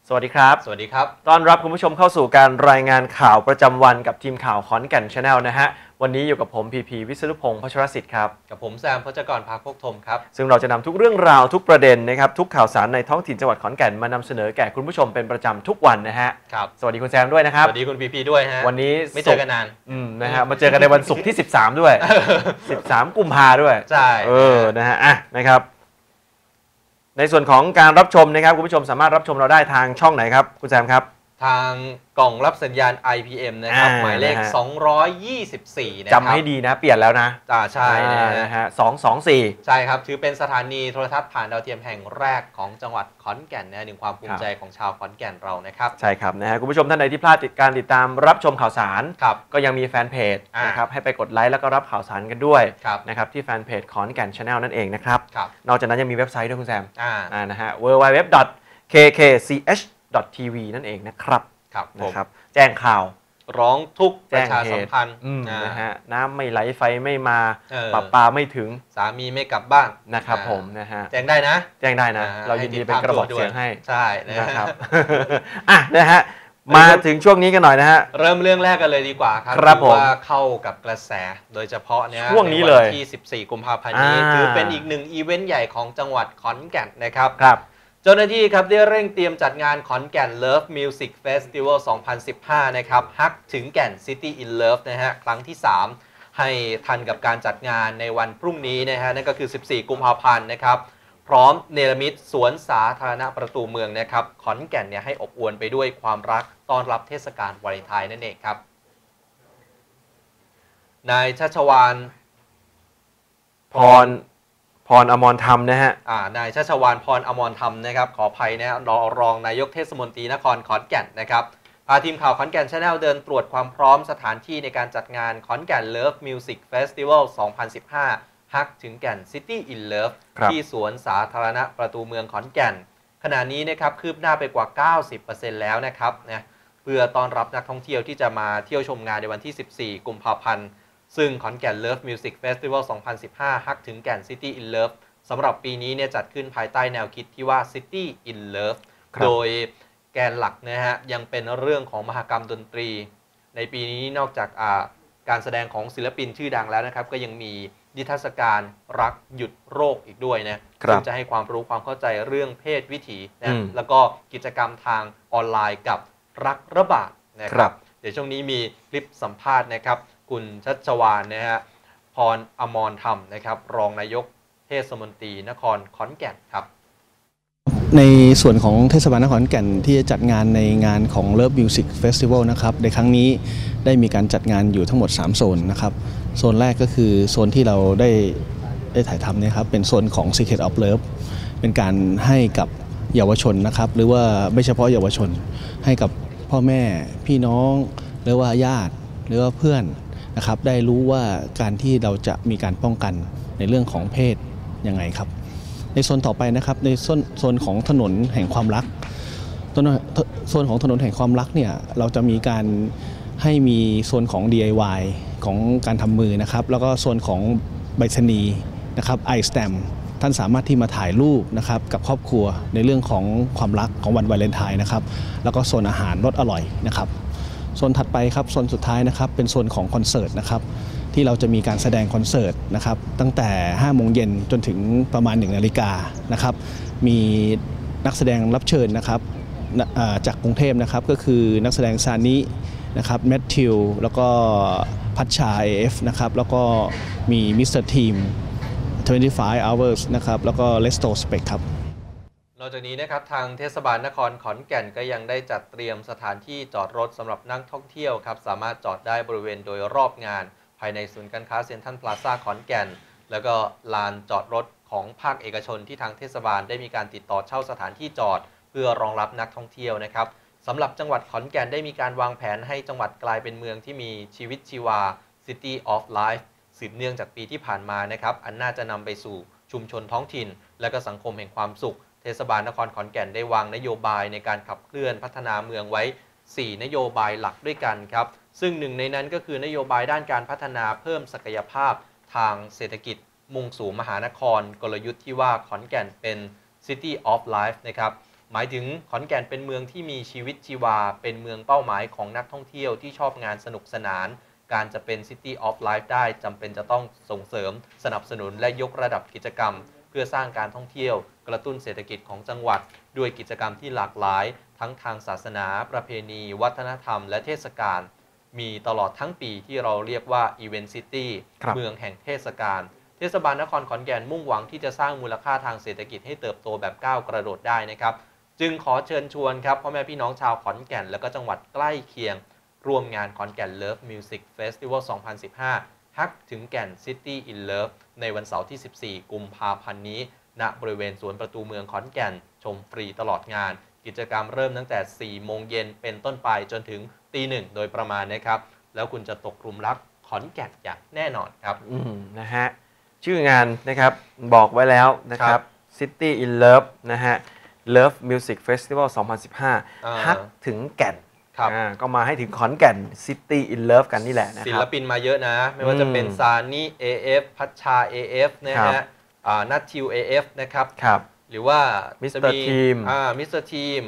สวัสดีครับสวัสดีครับต้อนรับคุณผู้ชมเข้าสู่การรายงานข่าวประจำวันกับทีมข่าวขอนแก่น Channel นะฮะวันนี้อยู่กับผมพีวิศรุพงศ์พัชรศิษฐ์ครับกับผมแซมพจกรภาคพกธมครับซึ่งเราจะนำทุกเรื่องราวทุกประเด็นนะครับทุกข่าวสารในท้องถิ่นจังหวัดขอนแก่นมานำเสนอแก่คุณผู้ชมเป็นประจำทุกวันนะฮะครับสวัสดีคุณแซมด้วยนะครับสวัสดีคุณพีด้วยฮะวันนี้ไม่เจอกันนานนะฮะมาเจอกันในวันศุกร์ที่13ด้วย13กุมภาด้วยใช่นะฮะนะครับในส่วนของการรับชมนะครับคุณผู้ชมสามารถรับชมเราได้ทางช่องไหนครับคุณแซมครับทางกล่องรับสัญญาณ IPM นะครับหมายเลข224นะครับจำให้ดีนะเปลี่ยนแล้วนะใช่นะฮะ224 ใช่ครับถือเป็นสถานีโทรทัศน์ผ่านดาวเทียมแห่งแรกของจังหวัดขอนแก่นนะหนึ่งความภูมิใจของชาวขอนแก่นเรานะครับใช่ครับนะฮะคุณผู้ชมท่านใดที่พลาดการติดตามรับชมข่าวสารก็ยังมีแฟนเพจนะครับให้ไปกดไลค์แล้วก็รับข่าวสารกันด้วยนะครับที่แฟนเพจขอนแก่น Channel นั่นเองนะครับนอกจากนั้นยังมีเว็บไซต์ด้วยคุณแซมนะฮะ www.kkch.tv นั่นเองนะครับนะครับแจ้งข่าวร้องทุกประชาสัมพันธ์นะฮะน้ำไม่ไหลไฟไม่มาปรับปาไม่ถึงสามีไม่กลับบ้านนะครับผมนะฮะแจ้งได้นะเรายินดีเป็นกระบอกเสียงให้ใช่นะครับนะฮะมาถึงช่วงนี้กันหน่อยนะฮะเริ่มเรื่องแรกกันเลยดีกว่าครับว่าเข้ากับกระแสโดยเฉพาะเนี่ยช่วงนี้เลยที่14กุมภาพันธ์นี้ถือเป็นอีกหนึ่งอีเวนต์ใหญ่ของจังหวัดขอนแก่นนะครับเจ้าหน้าที่ครับได้เร่งเตรียมจัดงานขอนแก่น Love Music Festival 2015 นะครับฮักถึงแก่น City in Love นะฮะครั้งที่ 3 ให้ทันกับการจัดงานในวันพรุ่งนี้นะฮะนั่นก็คือ 14 กุมภาพันธ์นะครับพร้อมเนรมิตสวนสาธารณะประตูเมืองนะครับขอนแก่นเนี่ยให้อบอวลไปด้วยความรักต้อนรับเทศกาลวาเลนไทน์นั่นเองครับนายชัชวาลพรอมรธรรมนะฮะนายชัชวาลพรอมรธรรมนะครับขออภัยนะรองนายกเทศมนตรีนครขอนแก่นนะครับพาทีมข่าวขอนแก่น Channel เดินตรวจความพร้อมสถานที่ในการจัดงานขอนแก่น Love Music Festival 2015 ฮักถึงแก่น City in Love ที่สวนสาธารณะประตูเมืองขอนแก่นขณะนี้นะครับคืบหน้าไปกว่า 90% แล้วนะครับนะเพื่อต้อนรับนักท่องเที่ยวที่จะมาเที่ยวชมงานในวันที่ 14 กุมภาพันธ์ซึ่งขอนแก่น Love Music Festival 2015 ฮักถึงแก่น City in Love สำหรับปีนี้เนี่ยจัดขึ้นภายใต้แนวคิดที่ว่า City in Love โดยแกนหลักนะฮะยังเป็นเรื่องของมหกรรมดนตรีในปีนี้นอกจากการแสดงของศิลปินชื่อดังแล้วนะครับก็ยังมีนิทรรศการรักหยุดโรคอีกด้วยนะซึ่งจะให้ความรู้ความเข้าใจเรื่องเพศวิถีนะแล้วก็กิจกรรมทางออนไลน์กับรักระบาดนะครับเดี๋ยวช่วงนี้มีคลิปสัมภาษณ์นะครับคุณชัชวาลนะฮะพรอมรธรรมนะครับรองนายกเทศมนตรีนครขอนแก่นครับในส่วนของเทศบาลนครขอนแก่นที่จะจัดงานในงานของ Love Music Festival นะครับในครั้งนี้ได้มีการจัดงานอยู่ทั้งหมด3โซนนะครับโซนแรกก็คือโซนที่เราได้ถ่ายทำเนี่ยครับเป็นโซนของ Secret of Love เป็นการให้กับเยาวชนนะครับหรือว่าไม่เฉพาะเยาวชนให้กับพ่อแม่พี่น้องหรือว่าญาติหรือว่าเพื่อนนะครับได้รู้ว่าการที่เราจะมีการป้องกันในเรื่องของเพศยังไงครับในโซนต่อไปนะครับในโซนของถนนแห่งความรักโซนของถนนแห่งความรักเนี่ยเราจะมีการให้มีโซนของ DIY ของการทำมือนะครับแล้วก็โซนของใบสนีนะครับ iStamp ท่านสามารถที่มาถ่ายรูปนะครับกับครอบครัวในเรื่องของความรักของวันวาเลนไทน์นะครับแล้วก็โซนอาหารรสอร่อยนะครับโซนถัดไปครับโซนสุดท้ายนะครับเป็นโซนของคอนเสิร์ตนะครับที่เราจะมีการแสดงคอนเสิร์ตนะครับตั้งแต่5 โมงเย็นจนถึงประมาณ1 นาฬิกานะครับมีนักแสดงรับเชิญนะครับจากกรุงเทพนะครับก็คือนักแสดงซานินะครับแมทธิวแล้วก็พัชชา AF นะครับแล้วก็มีมิสเตอร์ทีม25 hours นะครับแล้วก็เลสโตสเปกครับนอกจากนี้นะครับทางเทศบาลนครขอนแก่นก็ยังได้จัดเตรียมสถานที่จอดรถสำหรับนักท่องเที่ยวครับสามารถจอดได้บริเวณโดยรอบงานภายในศูนย์การค้าเซ็นทรัลพลาซ่าขอนแก่นแล้วก็ลานจอดรถของภาคเอกชนที่ทางเทศบาลได้มีการติดต่อเช่าสถานที่จอดเพื่อรองรับนักท่องเที่ยวนะครับสำหรับจังหวัดขอนแก่นได้มีการวางแผนให้จังหวัดกลายเป็นเมืองที่มีชีวิตชีวา City of Life สืบเนื่องจากปีที่ผ่านมานะครับอันน่าจะนำไปสู่ชุมชนท้องถิ่นและก็สังคมแห่งความสุขเทศบาลนครขอนแก่นได้วางนโยบายในการขับเคลื่อนพัฒนาเมืองไว้4 นโยบายหลักด้วยกันครับซึ่งหนึ่งในนั้นก็คือนโยบายด้านการพัฒนาเพิ่มศักยภาพทางเศรษฐกิจมุ่งสู่มหานครกลยุทธ์ที่ว่าขอนแก่นเป็น City of Life นะครับหมายถึงขอนแก่นเป็นเมืองที่มีชีวิตชีวาเป็นเมืองเป้าหมายของนักท่องเที่ยวที่ชอบงานสนุกสนานการจะเป็น City of Life ได้จำเป็นจะต้องส่งเสริมสนับสนุนและยกระดับกิจกรรมเพื่อสร้างการท่องเที่ยวกระตุ้นเศรษฐกิจของจังหวัดด้วยกิจกรรมที่หลากหลายทั้งทางศาสนาประเพณีวัฒนธรรมและเทศกาลมีตลอดทั้งปีที่เราเรียกว่า Event City เมืองแห่งเทศกาลเทศบาลนครขอนแก่นมุ่งหวังที่จะสร้างมูลค่าทางเศรษฐกิจให้เติบโตแบบก้าวกระโดดได้นะครับจึงขอเชิญชวนครับพ่อแม่พี่น้องชาวขอนแก่นและก็จังหวัดใกล้เคียงร่วมงานขอนแก่น Love Music Festival 2015 ฮักถึงแก่น City in Love ในวันเสาร์ที่ 14 กุมภาพันธ์นี้ณบริเวณสวนประตูเมืองขอนแก่นชมฟรีตลอดงานกิจกรรมเริ่มตั้งแต่ 4 โมงเย็นเป็นต้นไปจนถึงตี 1 โดยประมาณนะครับแล้วคุณจะตกหลุมรักขอนแก่นอย่างแน่นอนครับนะฮะชื่องานนะครับบอกไว้แล้วนะครับ City in Love นะฮะ Love Music Festival 2015 ฮักถึงแก่นก็มาให้ถึงขอนแก่น City in Love กันนี่แหละนะครับศิลปินมาเยอะนะไม่ว่าจะเป็นซานี่ AF พัชชา AF นะฮะนัททิว AF นะครับหรือว่ามิสเตอร์ทีมมิสเตอร์ทีม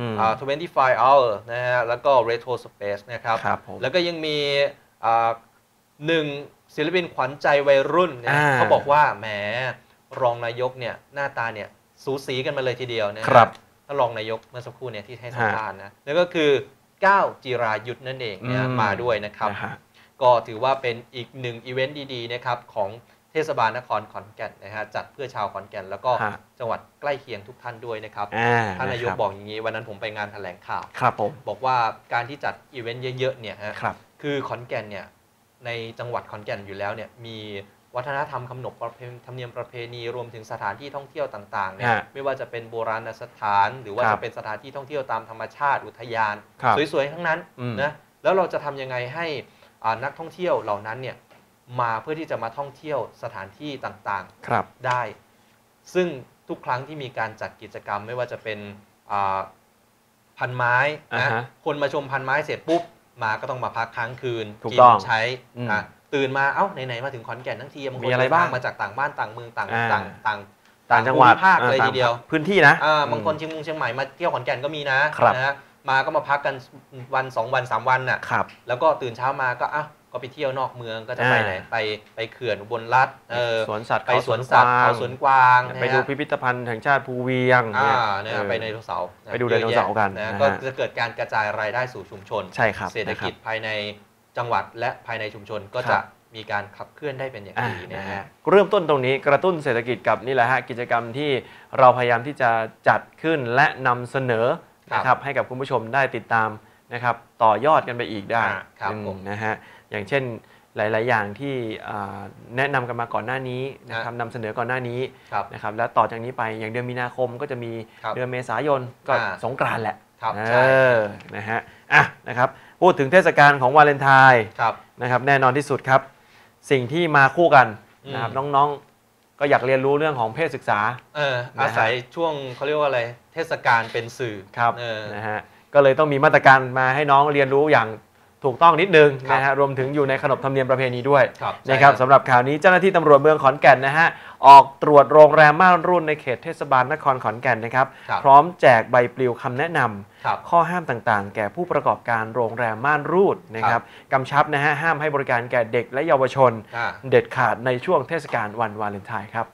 25 hour นะฮะแล้วก็ Retro Space นะครับแล้วก็ยังมีหนึ่งศิลปินขวัญใจวัยรุ่นเนี่ยเขาบอกว่าแหมรองนายกเนี่ยหน้าตาเนี่ยสูสีกันมาเลยทีเดียวนะครับถ้ารองนายกเมื่อสักครู่เนี่ยที่ให้สัมภาษณ์นะนั่นก็คือก้าวจิรายุทธนั่นเองเนี่ยมาด้วยนะครับก็ถือว่าเป็นอีกหนึ่งอีเวนต์ดีๆนะครับของเทศบาลนครขอนแก่นนะฮะจัดเพื่อชาวขอนแก่นแล้วก็จังหวัดใกล้เคียงทุกท่านด้วยนะครับท่านนายกบอกอย่างนี้วันนั้นผมไปงานแถลงข่าวบอกว่าการที่จัดอีเวนต์เยอะๆเนี่ยฮะคือขอนแก่นเนี่ยในจังหวัดขอนแก่นอยู่แล้วเนี่ยมีวัฒนธรรมขนบธรรมเนียมประเพณีรวมถึงสถานที่ท่องเที่ยวต่างๆเนี่ยไม่ว่าจะเป็นโบราณสถานหรือว่าจะเป็นสถานที่ท่องเที่ยวตามธรรมชาติอุทยานสวยๆทั้งนั้นนะแล้วเราจะทำยังไงให้นักท่องเที่ยวเหล่านั้นเนี่ยมาเพื่อที่จะมาท่องเที่ยวสถานที่ต่างๆได้ซึ่งทุกครั้งที่มีการจัดกิจกรรมไม่ว่าจะเป็นพันไม้นะคนมาชมพันไม้เสร็จปุ๊บมาก็ต้องมาพักค้างคืนกินใช้ตื่นมาเอ้าไหนๆมาถึงขอนแก่นทั้งทีบางคนมาจากต่างบ้านต่างเมืองต่างจังหวัดภาคเลยทีเดียวพื้นที่นะบางคนเชียงใหม่มาเที่ยวขอนแก่นก็มีนะมาก็มาพักกันวัน2 วัน 3 วันน่ะแล้วก็ตื่นเช้ามาก็ก็ไปเที่ยวนอกเมืองก็จะไปไหนไปเขื่อนอุบลรัตน์สวนสัตว์ไปสวนสัตว์เขาสวนกวางไปดูพิพิธภัณฑ์แห่งชาติภูเวียงไปไดโนเสาร์ไปดูไดโนเสาร์กันก็จะเกิดการกระจายรายได้สู่ชุมชนใช่ครับเศรษฐกิจภายในจังหวัดและภายในชุมชนก็จะมีการขับเคลื่อนได้เป็นอย่างดีนะฮะเริ่มต้นตรงนี้กระตุ้นเศรษฐกิจกับนี่แหละฮะกิจกรรมที่เราพยายามที่จะจัดขึ้นและนำเสนอนะครับให้กับคุณผู้ชมได้ติดตามนะครับต่อยอดกันไปอีกได้นะฮะอย่างเช่นหลายๆอย่างที่แนะนำกันมาก่อนหน้านี้นะครับนำเสนอก่อนหน้านี้นะครับแล้วต่อจากนี้ไปอย่างเดือนมีนาคมก็จะมีเดือนเมษายนก็สงกรานต์แหละนะฮะนะครับพูดถึงเทศกาลของวาเลนไทน์นะครับแน่นอนที่สุดครับสิ่งที่มาคู่กันนะครับน้องๆก็อยากเรียนรู้เรื่องของเพศศึกษาอาศัยช่วงเขาเรียกว่าอะไรเทศกาลเป็นสื่อครับนะฮะก็เลยต้องมีมาตรการมาให้น้องเรียนรู้อย่างถูกต้องนิดนึงนะฮะรวมถึงอยู่ในขนบธรรมเนียมประเพณีด้วยนะครับสำหรับข่าวนี้เจ้าหน้าที่ตำรวจเมืองขอนแก่นนะฮะออกตรวจโรงแรมม่านรูดในเขตเทศบาลนครขอนแก่นนะครับพร้อมแจกใบปลิวคำแนะนำข้อห้ามต่างๆแก่ผู้ประกอบการโรงแรมม่านรูดนะครับกำชับนะฮะห้ามให้บริการแก่เด็กและเยาวชนเด็ดขาดในช่วงเทศกาลวันวาเลนไทน์ครับ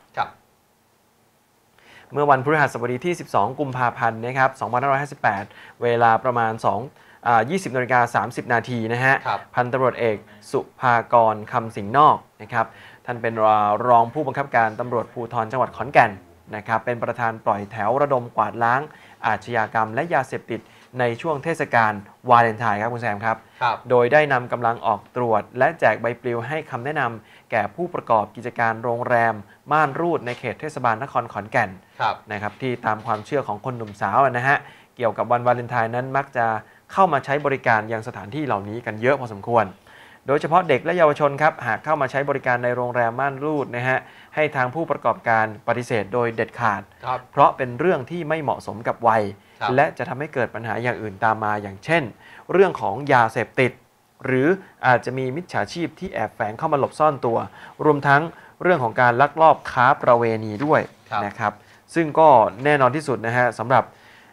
เมื่อวันพฤหัสบดีที่12กุมภาพันธ์นะครับ2558เวลาประมาณ20:30 นาทีนะฮะพันตำรวจเอกสุภากรคำสิงห์นอกนะครับท่านเป็นรองผู้บังคับการตำรวจภูธรจังหวัดขอนแก่นนะครับเป็นประธานปล่อยแถวระดมกวาดล้างอาชญากรรมและยาเสพติดในช่วงเทศกาลวาเลนไทน์ครับคุณแซมครับโดยได้นำกำลังออกตรวจและแจกใบปลิวให้คำแนะนำแก่ผู้ประกอบกิจการโรงแรมม่านรูดในเขตเทศบาลนครขอนแก่นนะครับที่ตามความเชื่อของคนหนุ่มสาวนะฮะเกี่ยวกับวันวาเลนไทน์นั้นมักจะเข้ามาใช้บริการยังสถานที่เหล่านี้กันเยอะพอสมควรโดยเฉพาะเด็กและเยาวชนครับหากเข้ามาใช้บริการในโรงแรมม่านรูดนะฮะให้ทางผู้ประกอบการปฏิเสธโดยเด็ดขาดเพราะเป็นเรื่องที่ไม่เหมาะสมกับวัยและจะทำให้เกิดปัญหาอย่างอื่นตามมาอย่างเช่นเรื่องของยาเสพติดหรืออาจจะมีมิจฉาชีพที่แอบแฝงเข้ามาหลบซ่อนตัวรวมทั้งเรื่องของการลักลอบค้าประเวณีด้วยนะครับซึ่งก็แน่นอนที่สุดนะฮะสำหรับ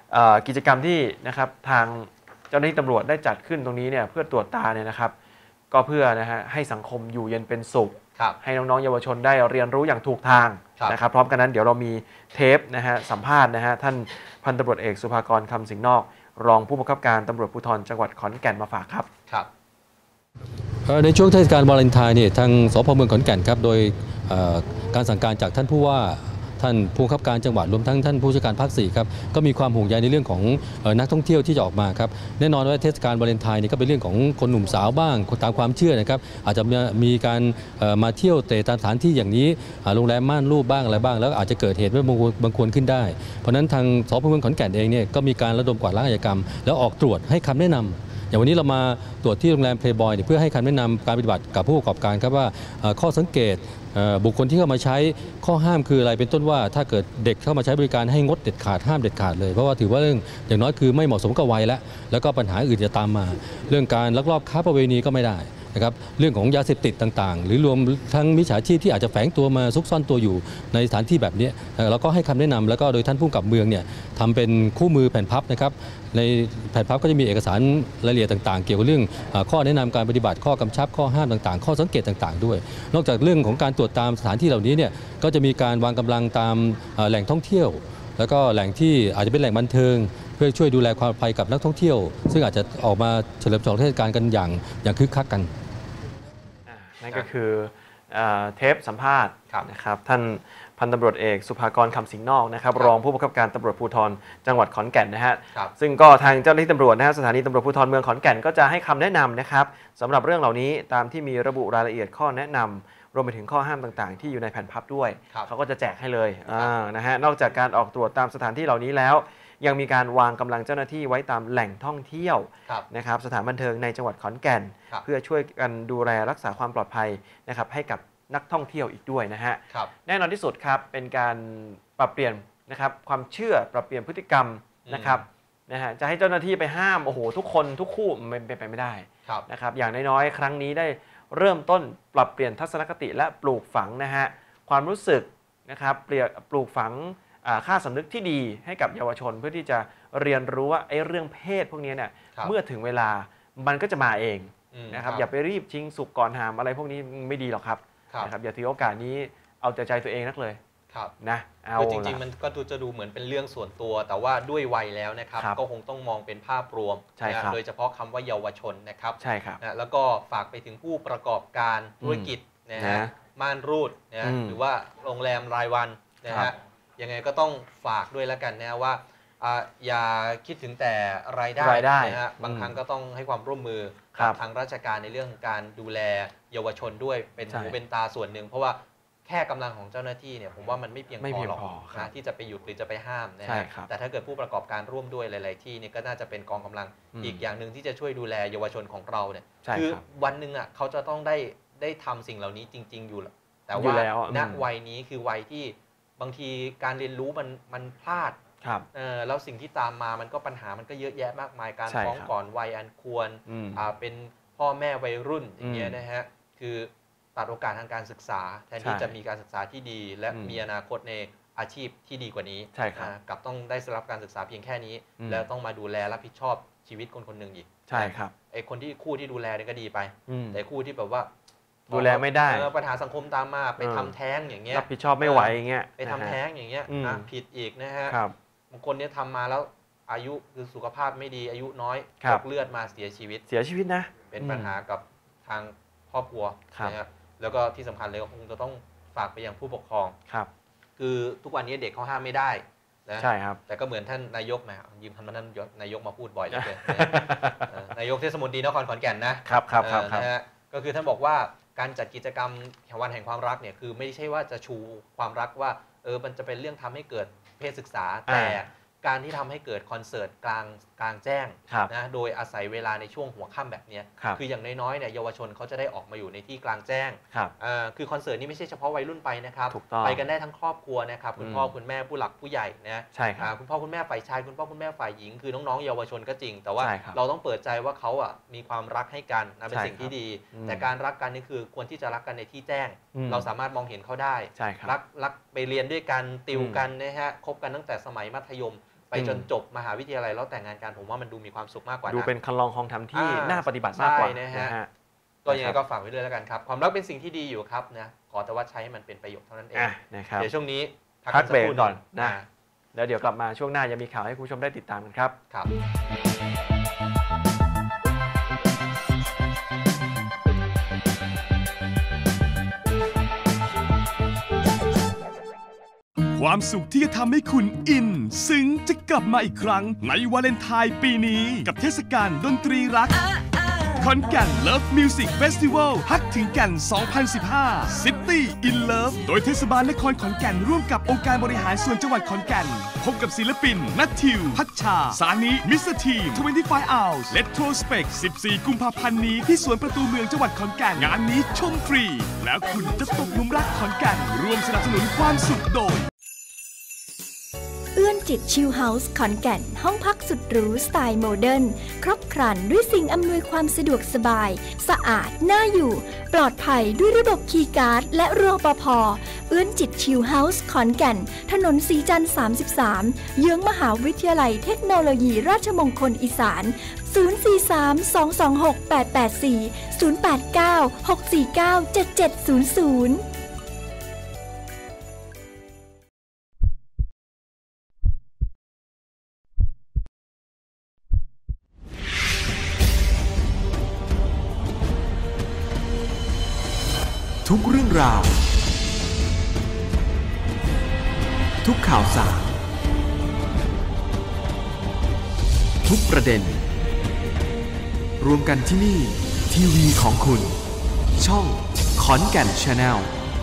กิจกรรมที่นะครับทางเจ้าหน้าที่ตำรวจได้จัดขึ้นตรงนี้เนี่ยเพื่อตรวจตาเนี่ยนะครับก็เพื่อนะฮะให้สังคมอยู่เย็นเป็นสุขให้น้องๆเยาวชนได้เรียนรู้อย่างถูกทางนะครับพร้อมกันนั้นเดี๋ยวเรามีเทปนะฮะสัมภาษณ์นะฮะท่านพันตำรวจเอกสุภากรคำสิงห์นอกรองผู้บังคับการตำรวจภูธรจังหวัดขอนแก่นมาฝากครับในช่วงเทศกาลวาเลนไทน์เนี่ยทางสพ.เมืองขอนแก่นครับโดยการสั่งการจากท่านผู้ว่าท่านผู้บังคับการจังหวัดรวมทั้งท่านผู้จัดการภาค 4ครับก็มีความห่วงใยในเรื่องของนักท่องเที่ยวที่จะออกมาครับแน่นอนว่าเทศกาลวาเลนไทน์นี่ก็เป็นเรื่องของคนหนุ่มสาวบ้างตามความเชื่อนะครับอาจจะมีการมาเที่ยวเตะตามสถานที่อย่างนี้โรงแรมม่านรูปบ้างอะไรบ้างแล้วอาจจะเกิดเหตุบางควรขึ้นได้เพราะนั้นทางสพ.เมืองขอนแก่นเองเนี่ยก็มีการระดมกวาดล้างอาชญากรรมแล้วออกตรวจให้คำแนะนำอย่างวันนี้เรามาตรวจที่โรงแรมเพลย์บอยเพื่อให้คำแนะนำการปฏิบัติกับผู้ประกอบการครับว่าข้อสังเกตบุคคลที่เข้ามาใช้ข้อห้ามคืออะไรเป็นต้นว่าถ้าเกิดเด็กเข้ามาใช้บริการให้งดเด็ดขาดห้ามเด็ดขาดเลยเพราะว่าถือว่าเรื่องอย่างน้อยคือไม่เหมาะสมกับวัยแล้วก็ปัญหาอื่นจะตามมาเรื่องการลักลอบค้าประเวณีก็ไม่ได้นะครับเรื่องของยาเสพติดต่างๆหรือรวมทั้งมิจฉาชีพที่อาจจะแฝงตัวมาซุกซ่อนตัวอยู่ในสถานที่แบบนี้เราก็ให้คำแนะนำแล้วก็โดยท่านผู้กำกับเมืองเนี่ยทำเป็นคู่มือแผ่นพับนะครับในแผ่นพับก็จะมีเอกสารรายละเอียดต่างๆเกี่ยวกับเรื่องข้อแนะนำการปฏิบัติข้อกำชับข้อห้ามต่างๆข้อสังเกตต่างๆด้วยนอกจากเรื่องของการตรวจตามสถานที่เหล่านี้เนี่ยก็จะมีการวางกำลังตามแหล่งท่องเที่ยวแล้วก็แหล่งที่อาจจะเป็นแหล่งบันเทิงเพื่อช่วยดูแลความปลอดภัยกับนักท่องเที่ยวซึ่งอาจจะออกมาเฉลิมฉลองเทศกาลกันอย่างคึกคักกันนั่นก็คือเทปสัมภาษณ์นะครับท่านพันตำรวจเอกสุภากรคำสิงห์นอกนะครับรองผู้บังคับการตำรวจภูธรจังหวัดขอนแก่นนะฮะซึ่งก็ทางเจ้าหน้าที่ตำรวจนะฮะสถานีตำรวจภูธรเมืองขอนแก่นก็จะให้คำแนะนำนะครับสำหรับเรื่องเหล่านี้ตามที่มีระบุรายละเอียดข้อแนะนำรวมไปถึงข้อห้ามต่างๆที่อยู่ในแผ่นพับด้วยเขาก็จะแจกให้เลยนะฮะนอกจากการออกตรวจตามสถานที่เหล่านี้แล้วยังมีการวางกำลังเจ้าหน้าที่ไว้ตามแหล่งท่องเที่ยวนะครับสถานบันเทิงในจังหวัดขอนแก่นเพื่อช่วยกันดูแลรักษาความปลอดภัยนะครับให้กับนักท่องเที่ยวอีกด้วยนะฮะแน่นอนที่สุดครับเป็นการปรับเปลี่ยนนะครับความเชื่อปรับเปลี่ยนพฤติกรรมนะครับนะฮะจะให้เจ้าหน้าที่ไปห้ามโอ้โหทุกคนทุกคู่มันเป็นไปไม่ได้นะครับอย่างน้อยๆครั้งนี้ได้เริ่มต้นปรับเปลี่ยนทัศนคติและปลูกฝังนะฮะความรู้สึกนะครับปลูกฝังค่าสำนึกที่ดีให้กับเยาวชนเพื่อที่จะเรียนรู้ว่าไอ้เรื่องเพศพวกนี้เนี่ยเมื่อถึงเวลามันก็จะมาเองนะครับอย่าไปรีบชิงสุกก่อนหามอะไรพวกนี้ไม่ดีหรอกครับนะครับอย่าถือโอกาสนี้เอาใจตัวเองนักเลยนะคือจริงๆมันก็จะดูเหมือนเป็นเรื่องส่วนตัวแต่ว่าด้วยวัยแล้วนะครับก็คงต้องมองเป็นภาพรวมโดยเฉพาะคำว่าเยาวชนนะครับใช่ครับแล้วก็ฝากไปถึงผู้ประกอบการธุรกิจนะฮะม่านรูดนะหรือว่าโรงแรมรายวันนะฮะยังไงก็ต้องฝากด้วยแล้วกันนะว่าอย่าคิดถึงแต่รายได้นะฮะบางครั้งก็ต้องให้ความร่วมมือกับทางราชการในเรื่องการดูแลเยาวชนด้วยเป็นหูเป็นตาส่วนหนึ่งเพราะว่าแค่กำลังของเจ้าหน้าที่เนี่ยผมว่ามันไม่เพียงพอหรอกนะที่จะไปหยุดหรือจะไปห้ามนะฮะแต่ถ้าเกิดผู้ประกอบการร่วมด้วยหลายๆที่นี่ก็น่าจะเป็นกองกำลังอีกอย่างหนึ่งที่จะช่วยดูแลเยาวชนของเราเนี่ยคือวันหนึ่งอ่ะเขาจะต้องได้ทำสิ่งเหล่านี้จริงๆอยู่แต่ว่าณวัยนี้คือวัยที่บางทีการเรียนรู้มันพลาดแล้วสิ่งที่ตามมามันก็ปัญหามันก็เยอะแยะมากมายการฟ้องก่อนวัยอันควรเป็นพ่อแม่วัยรุ่นอย่างเงี้ยนะฮะคือตัดโอกาสทางการศึกษาแทนที่จะมีการศึกษาที่ดีและมีอนาคตในอาชีพที่ดีกว่านี้กับต้องได้รับการศึกษาเพียงแค่นี้แล้วต้องมาดูแลรับผิดชอบชีวิตคนหนึ่งอีกใช่ครับไอ้คนที่คู่ที่ดูแลเนี่ยก็ดีไปแต่คู่ที่แบบว่าดูแลไม่ได้ปัญหาสังคมตามมาไปทำแท้งอย่างเงี้ยรับผิดชอบไม่ไหวอย่างเงี้ยไปทำแท้งอย่างเงี้ยผิดอีกนะฮะบางคนเนี่ยทำมาแล้วอายุคือสุขภาพไม่ดีอายุน้อยตกเลือดมาเสียชีวิตนะเป็นปัญหากับทางครอบครัวนะฮะแล้วก็ที่สำคัญเลยก็คงจะต้องฝากไปยังผู้ปกครองคือทุกวันนี้เด็กเขาห้ามไม่ได้นะใช่ครับแต่ก็เหมือนท่านนายกนะยืมคำนั้นนายกมาพูดบ่อยเหลือเกินนายกเทศมนตรีนครขอนแก่นนะครับนะฮะก็คือท่านบอกว่าการจัดกิจกรรมวันแห่งความรักเนี่ยคือไม่ใช่ว่าจะชูความรักว่ามันจะเป็นเรื่องทำให้เกิดเพศศึกษาแต่การที่ทำให้เกิดคอนเสิร์ตกลางแจ้งนะโดยอาศัยเวลาในช่วงหัวค่ำแบบนี้คืออย่างน้อยๆเนี่ยเยาวชนเขาจะได้ออกมาอยู่ในที่กลางแจ้งคือคอนเสิร์ตนี้ไม่ใช่เฉพาะวัยรุ่นไปนะครับไปกันได้ทั้งครอบครัวนะครับคุณพ่อคุณแม่ผู้หลักผู้ใหญ่นะคุณพ่อคุณแม่ฝ่ายชายคุณพ่อคุณแม่ฝ่ายหญิงคือน้องๆเยาวชนก็จริงแต่ว่าเราต้องเปิดใจว่าเขามีความรักให้กันนะเป็นสิ่งที่ดีแต่การรักกันนี่คือควรที่จะรักกันในที่แจ้งเราสามารถมองเห็นเขาได้รักไปเรียนด้วยกันติวกันนะฮะคบกันตั้งแต่สมัยมัธยมไปจนจบมหาวิทยาลัยแล้วแต่งงานกันผมว่ามันดูมีความสุขมากกว่าดูเป็นคันลองคองทำที่น่าปฏิบัติมากกว่านะฮะก็ยังไงก็ฝากไว้ด้วยแล้วกันครับความรักเป็นสิ่งที่ดีอยู่ครับนะขอแต่ว่าใช้ให้มันเป็นประโยชน์เท่านั้นเองนะครับเดี๋ยวช่วงนี้พักเบรกก่อนนะแล้วเดี๋ยวกลับมาช่วงหน้ายังมีข่าวให้คุณผู้ชมได้ติดตามกันครับความสุขที่จะทำให้คุณอินซึ้งจะกลับมาอีกครั้งในวาเลนไทน์ปีนี้กับเทศกาลดนตรีรักขอนแก่น Love Music Festival ฮักถึงแก่น 2015 City in Love โดยเทศบาลนครขอนแก่นร่วมกับองค์การบริหารส่วนจังหวัดขอนแก่นพบกับศิลปินนัททิวพัชชาสานิมิสเตอร์ทีม25 Hours Retrospect 14 กุมภาพันธ์นี้ที่สวนประตูเมืองจังหวัดขอนแก่นงานนี้ชมฟรีแล้วคุณจะตกหลุมรักขอนแก่นร่วมสนับสนุนความสุขโดยเอื้อนจิตชิลเฮาส์ขอนแก่นห้องพักสุดหรูสไตล์โมเดิร์นครบครันด้วยสิ่งอำนวยความสะดวกสบายสะอาดน่าอยู่ปลอดภัยด้วยระบบคีย์การ์ดและรปภ.เอื้อนจิตชิลเฮาส์ขอนแก่นถนนศรีจันทร์33เยื้องมหาวิทยาลัยเทคโนโลยีราชมงคลอีสาน043-226-8840 089-649-7700 ทุกเรื่องราวทุกข่าวสารทุกประเด็นรวมกันที่นี่ทีวีของคุณช่องขอนแก่น Channel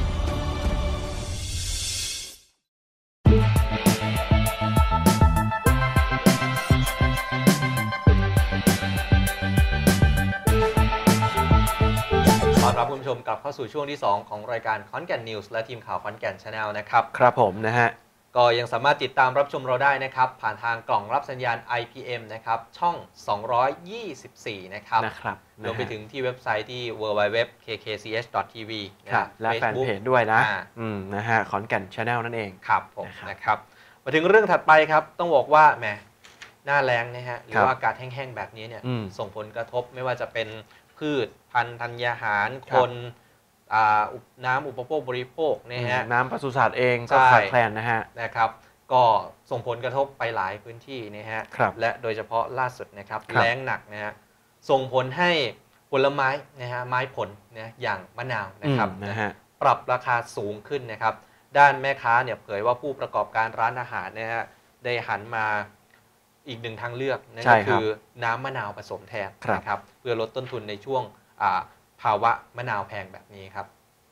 รับคุณผู้ชมกลับเข้าสู่ช่วงที่2ของรายการขอนแก่นนิวส์และทีมข่าวขอนแก่น Channel นะครับครับผมนะฮะก็ยังสามารถติดตามรับชมเราได้นะครับผ่านทางกล่องรับสัญญาณ IPM นะครับช่อง224นะครับรวมไปถึงที่เว็บไซต์ที่ www.kkch.tv นะครับและแฟนเพจด้วยนะนะฮะขอนแก่น Channel นั่นเองครับผมนะครับมาถึงเรื่องถัดไปครับต้องบอกว่าแหมหน้าแล้งนะฮะหรือว่าอากาศแห้งๆแบบนี้เนี่ยส่งผลกระทบไม่ว่าจะเป็นพืชพันธุ์ธัญญาหารคนน้ำอุปโภคบริโภคนะฮะน้ำปศุสัตว์เองก็ขาดแคลนนะครับก็ส่งผลกระทบไปหลายพื้นที่นะฮะและโดยเฉพาะล่าสุดนะครับแล้งหนักนะฮะส่งผลให้ผลไม้นะฮะไม้ผลนะอย่างมะนาวนะครับปรับราคาสูงขึ้นนะครับด้านแม่ค้าเนี่ยเผยว่าผู้ประกอบการร้านอาหารนะฮะได้หันมาอีกหนึ่งทางเลือกนั่นก็คือน้ำมะนาวผสมแทนนะครับเพื่อลดต้นทุนในช่วงภาวะมะนาวแพงแบบนี้ครับ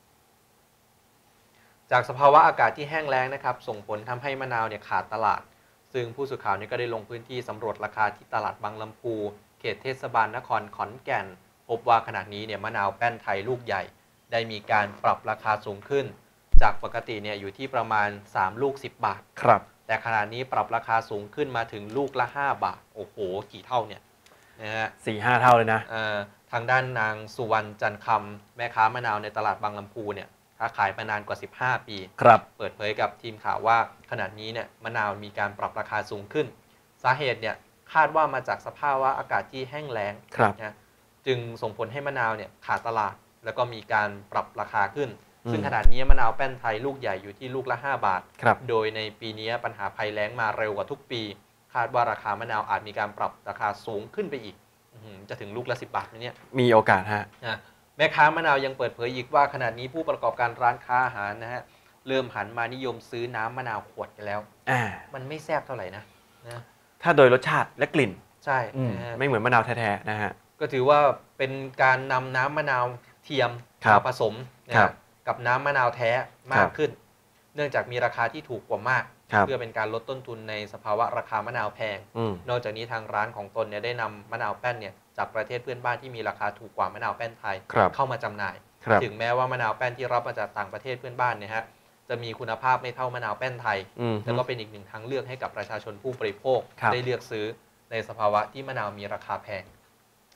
จากสภาวะอากาศที่แห้งแล้งนะครับส่งผลทำให้มะนาวเนี่ยขาดตลาดซึ่งผู้สื่อข่าวนี่ก็ได้ลงพื้นที่สำรวจราคาที่ตลาดบางลำพูเขตเทศบาลนครขอนแก่นพบว่าขณะนี้เนี่ยมะนาวแป้นไทยลูกใหญ่ได้มีการปรับราคาสูงขึ้นจากปกติเนี่ยอยู่ที่ประมาณ3ลูก10 บาทครับแต่ขณะนี้ปรับราคาสูงขึ้นมาถึงลูกละ5 บาทโอ้โหกี่เท่าเนี่ยนะฮะ 4-5 เท่าเลยนะทางด้านนางสุวรรณจันทร์คำแม่ค้ามะนาวในตลาดบางลำพูเนี่ยค้าขายมานานกว่า15 ปีเปิดเผยกับทีมข่าวว่าขณะนี้เนี่ยมะนาวมีการปรับราคาสูงขึ้นสาเหตุเนี่ยคาดว่ามาจากสภาพว่าอากาศที่แห้งแล้งนะจึงส่งผลให้มะนาวเนี่ยขาดตลาดแล้วก็มีการปรับราคาขึ้นซึ่งขณะนี้มะนาวแป้นไทยลูกใหญ่อยู่ที่ลูกละ5 บาทโดยในปีนี้ปัญหาภัยแล้งมาเร็วกว่าทุกปีคาดว่าราคามะนาวอาจมีการปรับราคาสูงขึ้นไปอีกจะถึงลูกละ10 บาทไหมเนี่ยมีโอกาสฮะแม่ค้ามะนาวยังเปิดเผยอีกว่าขณะนี้ผู้ประกอบการร้านค้าอาหารนะฮะเริ่มหันมานิยมซื้อน้ำมะนาวขวดกันแล้วมันไม่แซ่บเท่าไหร่นะถ้าโดยรสชาติและกลิ่นใช่ไม่เหมือนมะนาวแท้ๆนะฮะก็ถือว่าเป็นการนำน้ำมะนาวเทียมมาผสมกับน้ำมะนาวแท้มากขึ้นเนื่องจากมีราคาที่ถูกกว่ามากเพื่อเป็นการลดต้นทุนในสภาวะราคามะนาวแพงนอกจากนี้ทางร้านของตนเนี่ยได้นำมะนาวแป้นเนี่ยจากประเทศเพื่อนบ้านที่มีราคาถูกกว่ามะนาวแป้นไทยเข้ามาจำหน่ายถึงแม้ว่ามะนาวแป้นที่รับมาจากต่างประเทศเพื่อนบ้านเนี่ยฮะจะมีคุณภาพไม่เท่ามะนาวแป้นไทยแต่ก็เป็นอีกหนึ่งทางเลือกให้กับประชาชนผู้บริโภคได้เลือกซื้อในสภาวะที่มะนาวมีราคาแพง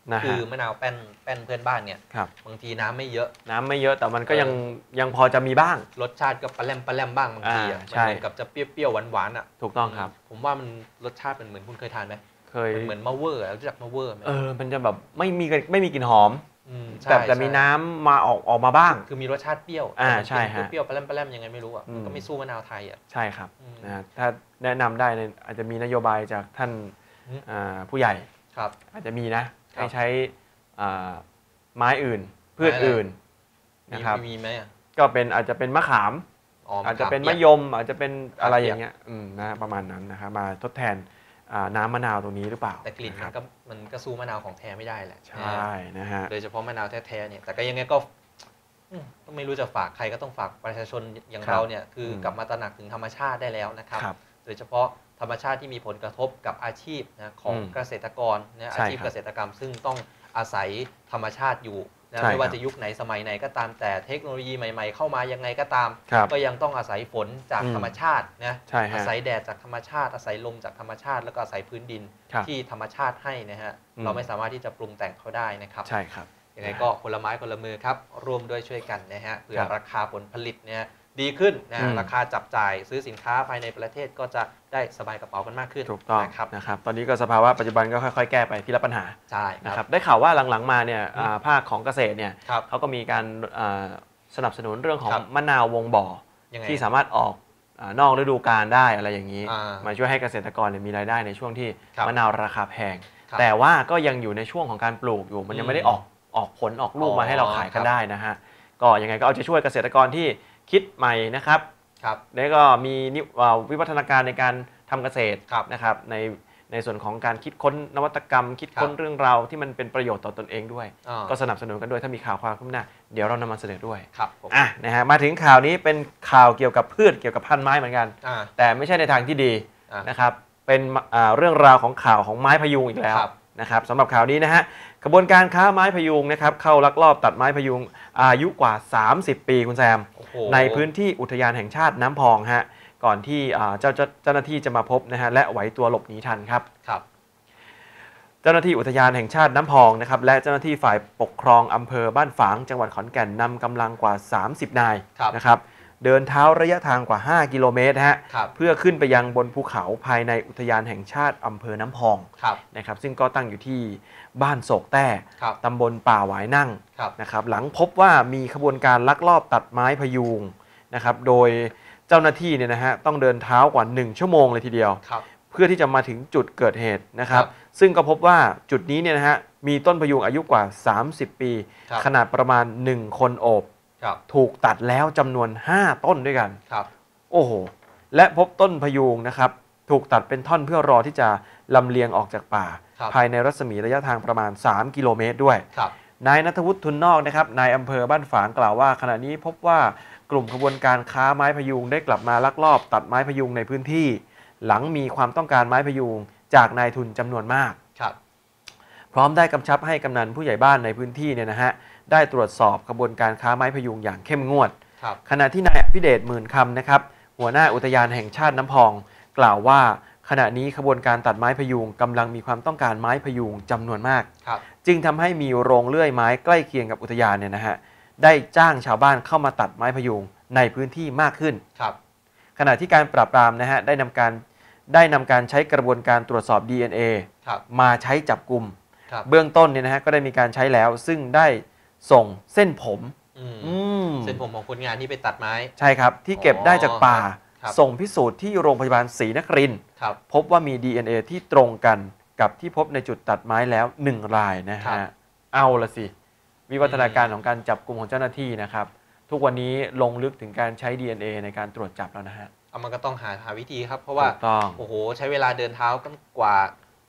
คือมะนาวแป้นเพื่อนบ้านเนี่ยบางทีน้ำไม่เยอะแต่มันก็ยังพอจะมีบ้างรสชาติก็ปลาแรมบ้างบางทีมันเหมือนกับจะเปรี้ยวๆหวานๆอ่ะถูกต้องครับผมว่ามันรสชาติมันเหมือนคุณเคยทานไหมเคยเหมือนมะเวอร์รู้จักมะเวอร์ไหมมันจะแบบไม่มีกลิ่นหอมแต่มีน้ำมาออกมาบ้างคือมีรสชาติเปรี้ยวใช่ฮะเปรี้ยวปลาแรมยังไงไม่รู้อ่ะมันก็ไม่สู้มะนาวไทยอ่ะใช่ครับนะถ้าแนะนำได้อาจจะมีนโยบายจากท่านผู้ใหญ่อาจจะมีนะให้ใช้ไม้อื่นพืชอื่นนะครับมีไหมก็อาจจะเป็นมะขามอาจจะเป็นมะยมอาจจะเป็นอะไรอย่างเงี้ยนะประมาณนั้นนะครับมาทดแทนน้ำมะนาวตรงนี้หรือเปล่าแต่กลิ่นมันก็สู้มะนาวของแท้ไม่ได้แหละใช่นะฮะโดยเฉพาะมะนาวแท้ๆเนี่ยแต่ก็ยังไงก็ไม่รู้จะฝากใครก็ต้องฝากประชาชนอย่างเราเนี่ยคือกลับมาตระหนักถึงธรรมชาติได้แล้วนะครับโดยเฉพาะธรรมชาติที่มีผลกระทบกับอาชีพนะของเกษตรกรนะอาชีพเกษตรกรรมซึ่งต้องอาศัยธรรมชาติอยู่นะไม่ว่าจะยุคไหนสมัยไหนก็ตามแต่เทคโนโลยีใหม่ๆเข้ามายังไงก็ตามก็ยังต้องอาศัยฝนจากธรรมชาตินะอาศัยแดดจากธรรมชาติอาศัยลมจากธรรมชาติแล้วก็อาศัยพื้นดินที่ธรรมชาติให้นะฮะเราไม่สามารถที่จะปรุงแต่งเขาได้นะครับใช่ครับยังไงก็คนละไม้คนละมือครับร่วมด้วยช่วยกันนะฮะเพื่อราคาผลผลิตเนี่ยดีขึ้นนะราคาจับจ่ายซื้อสินค้าภายในประเทศก็จะได้สบายกระเป๋ากันมากขึ้นถูกต้องนะครับตอนนี้ก็สภาวะปัจจุบันก็ค่อยๆแก้ไปทีละปัญหาใช่นะครับได้ข่าวว่าหลังๆมาเนี่ยภาคของเกษตรเนี่ยเขาก็มีการสนับสนุนเรื่องของมะนาววงบ่อที่สามารถออกนอกฤดูกาลได้อะไรอย่างนี้มาช่วยให้เกษตรกรมีรายได้ในช่วงที่มะนาวราคาแพงแต่ว่าก็ยังอยู่ในช่วงของการปลูกอยู่มันยังไม่ได้ออกผลออกลูกมาให้เราขายกันได้นะฮะก็ยังไงก็เอาใจช่วยเกษตรกรที่คิดใหม่นะครับแล้วก็มีวิวัฒนาการในการทำเกษตรนะครับในส่วนของการคิดค้นนวัตกรรมคิดค้นเรื่องราวที่มันเป็นประโยชน์ต่อตนเองด้วยก็สนับสนุนกันด้วยถ้ามีข่าวความคืบหน้าเดี๋ยวเรานำมาเสนอด้วยนะฮะมาถึงข่าวนี้เป็นข่าวเกี่ยวกับพืชเกี่ยวกับพันธุ์ไม้เหมือนกันแต่ไม่ใช่ในทางที่ดีนะครับเป็นเรื่องราวของข่าวของไม้พยุงอีกแล้วนะครับสำหรับข่าวนี้นะฮะกระบวนการค้าไม้พยุงนะครับเข้าลักลอบตัดไม้พยุงอายุกว่า30 ปีคุณแซมในพื้นที่อุทยานแห่งชาติน้ำพองฮะก่อนที่เจ้าหน้าที่จะมาพบนะฮะและไหวตัวหลบหนีทันครับเจ้าหน้าที่อุทยานแห่งชาติน้ำพองนะครับและเจ้าหน้าที่ฝ่ายปกครองอำเภอบ้านฝางจังหวัดขอนแก่นนำกำลังกว่า30 นายนะครับเดินเท้าระยะทางกว่า5 กิโลเมตรฮะเพื่อขึ้นไปยังบนภูเขาภายในอุทยานแห่งชาติอำเภอน้ำพองนะครับซึ่งก็ตั้งอยู่ที่บ้านโศกแต้ตำบลป่าหวายนั่งนะครับหลังพบว่ามีขบวนการลักลอบตัดไม้พยุงนะครับโดยเจ้าหน้าที่เนี่ยนะฮะต้องเดินเท้ากว่า1 ชั่วโมงเลยทีเดียวเพื่อที่จะมาถึงจุดเกิดเหตุนะครับซึ่งก็พบว่าจุดนี้เนี่ยนะฮะมีต้นพยุงอายุกว่า30 ปีขนาดประมาณ1 คนโอบถูกตัดแล้วจำนวน5 ต้นด้วยกันโอ้โหและพบต้นพยุงนะครับถูกตัดเป็นท่อนเพื่อรอที่จะลำเลียงออกจากป่าภายในรัศมีระยะทางประมาณ3 กิโลเมตรด้วยนายณัฐวุฒิทุนนอกนะครับนายอำเภอบ้านฝางกล่าวว่าขณะนี้พบว่ากลุ่มขบวนการค้าไม้พยุงได้กลับมาลักลอบตัดไม้พยุงในพื้นที่หลังมีความต้องการไม้พยุงจากนายทุนจำนวนมากพร้อมได้กำชับให้กำนันผู้ใหญ่บ้านในพื้นที่เนี่ยนะฮะได้ตรวจสอบขบวนการค้าไม้พยุงอย่างเข้มงวดขณะที่นายอภิเดชหมื่นคำนะครับหัวหน้าอุทยานแห่งชาติน้ำพองกล่าวว่าขณะนี้ขบวนการตัดไม้พยุงกำลังมีความต้องการไม้พยุงจำนวนมากจึงทำให้มีโรงเลื่อยไม้ใกล้เคียงกับอุทยานเนี่ยนะฮะได้จ้างชาวบ้านเข้ามาตัดไม้พยุงในพื้นที่มากขึ้นขณะที่การปราบปรามนะฮะได้นำการใช้กระบวนการตรวจสอบ DNA มาใช้จับกุมเบื้องต้นเนี่ยนะฮะก็ได้มีการใช้แล้วซึ่งได้ส่งเส้นผมเส้นผมของคนงานที่ไปตัดไม้ใช่ครับที่เก็บได้จากป่าส่งพิสูจน์ที่โรงพยาบาลศรีนครินทร์พบว่ามี DNA ที่ตรงกันกับที่พบในจุดตัดไม้แล้ว1 รายนะฮะเอาละสิวิวัฒนาการของการจับกุมของเจ้าหน้าที่นะครับทุกวันนี้ลงลึกถึงการใช้ DNA ในการตรวจจับแล้วนะฮะมันก็ต้องหาวิธีครับเพราะว่าโอ้โหใช้เวลาเดินเท้ากันกว่า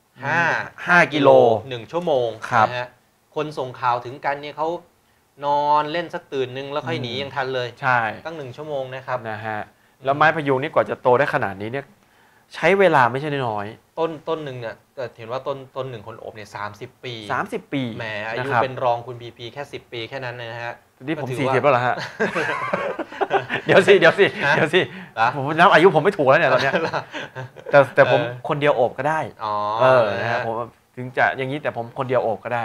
5 กิโล1 ชั่วโมงนะฮะคนส่งข่าวถึงกันเนี่ยเขานอนเล่นสักตื่นนึงแล้วค่อยหนียังทันเลยใช่ตั้ง1 ชั่วโมงนะครับนะฮะแล้วไม้พยุงนี่กว่าจะโตได้ขนาดนี้เนี่ยใช้เวลาไม่ใช่น้อยต้นหนึ่งเนี่ยเห็นว่าต้น1 คนโอบเนี่ย30 ปี 30 ปีแหมอายุเป็นรองคุณพีพีแค่10 ปีแค่นั้นนะฮะนี่ผม40แล้วเหรอฮะเดี๋ยวสิผมนับอายุผมไม่ถูกแล้วเนี่ยตอนนี้แต่ผมคนเดียวโอบก็ได้นะฮะผมถึงจะอย่างนี้แต่ผมคนเดียวโอบก็ได้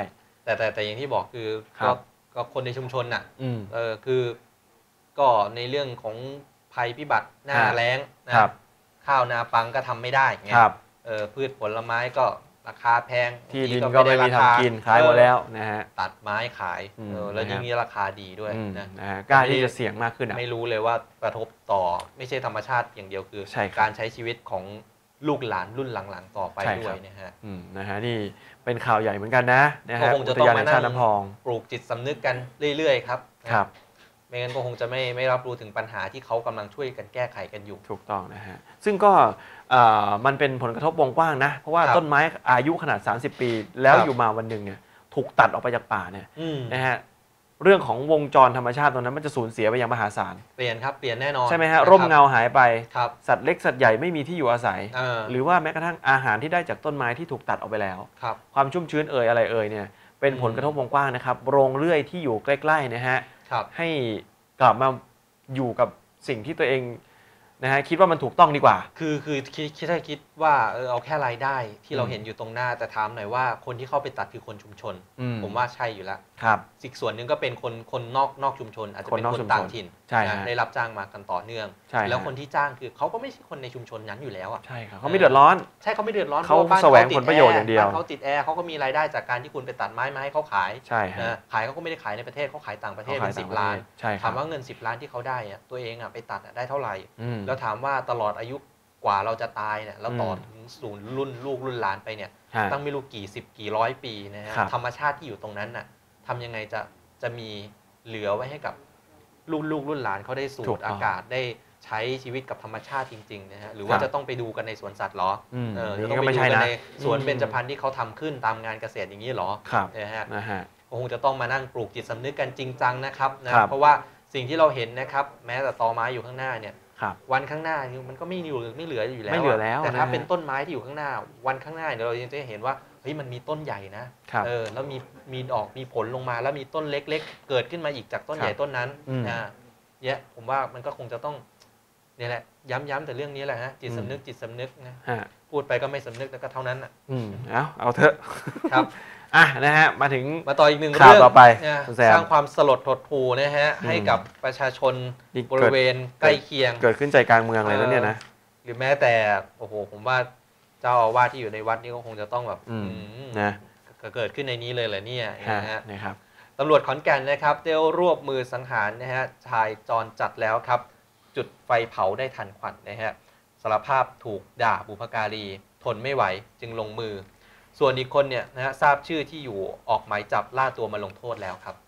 แต่อย่างที่บอกคือก็คนในชุมชนน่ะคือก็ในเรื่องของภัยพิบัติหน้าแล้งนะข้าวนาปังก็ทำไม่ได้ไงพืชผลไม้ก็ราคาแพงที่ดินก็ไม่มีทำกินขายหมดแล้วนะฮะตัดไม้ขายแล้วยิ่งนี้ราคาดีด้วยนะกล้าที่จะเสี่ยงมากขึ้นไม่รู้เลยว่ากระทบต่อไม่ใช่ธรรมชาติอย่างเดียวคือการใช้ชีวิตของลูกหลานรุ่นหลังๆต่อไปด้วยนะฮะนี่เป็นข่าวใหญ่เหมือนกันนะก็คงจะต้องมานั่งปลูกจิตสำนึกกันเรื่อยๆครับไม่งั้นก็คงจะไม่รับรู้ถึงปัญหาที่เขากำลังช่วยกันแก้ไขกันอยู่ถูกต้องนะฮะซึ่งก็มันเป็นผลกระทบวงกว้างนะเพราะว่าต้นไม้อายุขนาด30 ปีแล้วอยู่มาวันหนึ่งเนี่ยถูกตัดออกไปจากป่าเนี่ยนะฮะเรื่องของวงจรธรรมชาติตรงนั้นมันจะสูญเสียไปอย่างมหาศาลเปลี่ยนครับเปลี่ยนแน่นอนใช่ไหมฮะร่มเงาหายไปสัตว์เล็กสัตว์ใหญ่ไม่มีที่อยู่อาศัยหรือว่าแม้กระทั่งอาหารที่ได้จากต้นไม้ที่ถูกตัดออกไปแล้วความชุ่มชื้นอะไรเนี่ยเป็นผลกระทบวงกว้างนะครับโรงเรื่อยที่อยู่ใกล้ๆนะฮะให้กลับมาอยู่กับสิ่งที่ตัวเองนะฮะคิดว่ามันถูกต้องดีกว่าคือคิดว่าเอาแค่รายได้ที่เราเห็นอยู่ตรงหน้าแต่ถามหน่อยว่าคนที่เข้าไปตัดคือคนชุมชนผมว่าใช่อยู่แล้วอีกส่วนหนึ่งก็เป็นคนนอกชุมชนอาจจะเป็นคนต่างถิ่นได้รับจ้างมากันต่อเนื่องแล้วคนที่จ้างคือเขาก็ไม่ใช่คนในชุมชนนั้นอยู่แล้วใช่ครับเขาไม่เดือดร้อนใช่เขาไม่เดือดร้อนเขาแสวงผลประโยชน์อย่างเดียวเขาติดแอร์เขาก็มีรายได้จากการที่คุณไปตัดไม้มาให้เขาขายใช่ขายเขาก็ไม่ได้ขายในประเทศเขาขายต่างประเทศเป็น10 ล้านถามว่าเงิน10 ล้านที่เขาได้ตัวเองไปตัดได้เท่าไหร่แล้วถามว่าตลอดอายุกว่าเราจะตายเนี่ยแล้วต่อถึงศูนย์รุ่นลูกรุ่นหลานไปเนี่ยตั้งไม่รู้กี่10กี่ร้อยปีนะฮะธรรมชาติที่อยู่ตรงนั้นน่ะทำยังไงจะมีเหลือไว้ให้กับลูกรุ่นหลานเขาได้สูดอากาศได้ใช้ชีวิตกับธรรมชาติจริงๆนะฮะหรือว่าจะต้องไปดูกันในสวนสัตว์หรอจะต้องไปดูกันในสวนเบญจพรรณที่เขาทำขึ้นตามงานเกษตรอย่างนี้หรอนะฮะคงจะต้องมานั่งปลูกจิตสำนึกกันจริงจังนะครับนะเพราะว่าสิ่งที่เราเห็นนะครับแม้แต่ตอไม้อยู่ข้างหน้าเนี่ยวันข้างหน้ามันก็ไม่เหลืออยู่แล้วแต่ถ้าเป็นต้นไม้ที่อยู่ข้างหน้าวันข้างหน้าเราจะเห็นว่าเฮ้ยมันมีต้นใหญ่นะแล้วมีดอกมีผลลงมาแล้วมีต้นเล็กๆเกิดขึ้นมาอีกจากต้นใหญ่ต้นนั้นเนี่ยผมว่ามันก็คงจะต้องนี่แหละย้ำแต่เรื่องนี้แหละฮะจิตสำนึกนะพูดไปก็ไม่สำนึกแล้วก็เท่านั้นอ่ะเอาเถอะครับนะฮะมาต่ออีกหนึ่งเรื่องต่อไปสร้างความสลดหดหู่นะฮะให้กับประชาชนบริเวณใกล้เคียงเกิดขึ้นใจกลางเมืองเลยแล้วเนี่ยนะหรือแม้แต่โอ้โหผมว่าเจ้าอาวาสที่อยู่ในวัดนี่ก็คงจะต้องแบบนะเกิดขึ้นในนี้เลยแหละเนี่ยนะครับตำรวจขอนแก่นนะครับได้รวบมือสังหารนะฮะชายจรจัดแล้วครับจุดไฟเผาได้ทันควันนะฮะสารภาพถูกด่าบุพการีทนไม่ไหวจึงลงมือส่วนอีกคนเนี่ยนะฮะทราบชื่อที่อยู่ออกหมายจับล่าตัวมาลงโทษแล้วครับ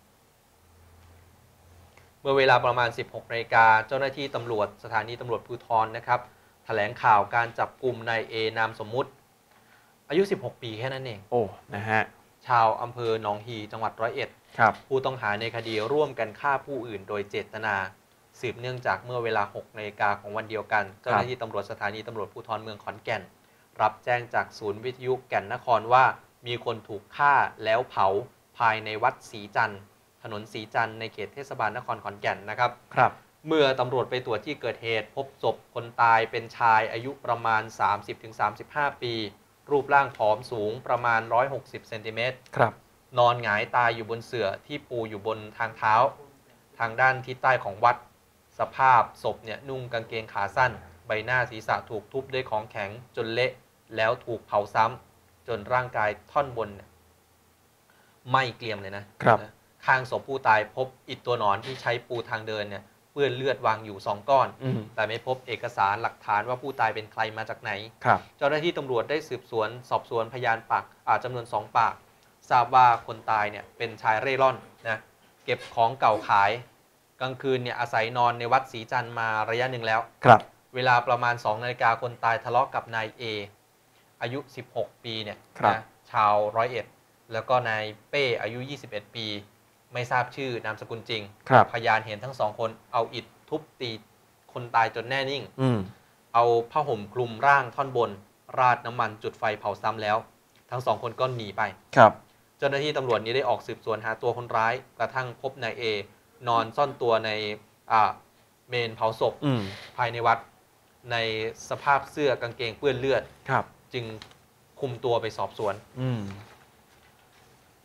เมื่อเวลาประมาณ 16 นาฬิกาเจ้าหน้าที่ตำรวจสถานีตำรวจภูธรนะครับแถลงข่าวการจับกลุ่มนายเอนามสมมุติอายุ16 ปีแค่นั้นเองนะฮะชาวอำเภอหนองฮีจังหวัด101 ครับผู้ต้องหาในคดีร่วมกันฆ่าผู้อื่นโดยเจตนาสืบเนื่องจากเมื่อเวลา 6 นาฬิกาของวันเดียวกันเจ้าหน้าที่ตำรวจสถานีตำรวจภูธรเมืองขอนแก่นรับแจ้งจากศูนย์วิทยุแก่นนครว่ามีคนถูกฆ่าแล้วเผาภายในวัดศรีจันทร์ถนนศรีจันทร์ในเขตเทศบาลนครขอนแก่นนะครับเมื่อตำรวจไปตรวจที่เกิดเหตุพบศพคนตายเป็นชายอายุประมาณ 30-35 ปีรูปร่างผอมสูงประมาณ160 เซนติเมตรนอนหงายตายอยู่บนเสื่อที่ปูอยู่บนทางเท้าทางด้านทิศใต้ของวัดสภาพศพเนี่ยนุ่งกางเกงขาสั้นใบหน้าศีรษะถูกทุบด้วยของแข็งจนเละแล้วถูกเผาซ้ำจนร่างกายท่อนบนไหม้เกรียมเลยนะข้างศพผู้ตายพบอิฐตัวหนอนที่ใช้ปูทางเดินเนี่ยเปื้อนเลือดวางอยู่2 ก้อนแต่ไม่พบเอกสารหลักฐานว่าผู้ตายเป็นใครมาจากไหนเจ้าหน้าที่ตำรวจได้สืบสวนสอบสวนพยานปากจำนวน2 ปากทราบว่าคนตายเนี่ยเป็นชายเร่ร่อนนะเก็บของเก่าขายกลางคืนเนี่ยอาศัยนอนในวัดศรีจันทร์มาระยะหนึ่งแล้วเวลาประมาณ2 นาฬิกาคนตายทะเลาะกับนายเออายุ16 ปีเนี่ยนะชาว101แล้วก็นายเป้อายุ21 ปีไม่ทราบชื่อนามสกุลจริงพยานเห็นทั้ง2 คนเอาอิฐทุบตีคนตายจนแน่นิ่งเอาผ้าห่มคลุมร่างท่อนบนราดน้ำมันจุดไฟเผาซ้ำแล้วทั้ง2 คนก็หนีไปเจ้าหน้าที่ตำรวจนี้ได้ออกสืบสวนหาตัวคนร้ายกระทั่งพบนายเอนอนซ่อนตัวในเมนเผาศพภายในวัดในสภาพเสื้อกางเกงเปื้อนเลือดจึงคุมตัวไปสอบสวน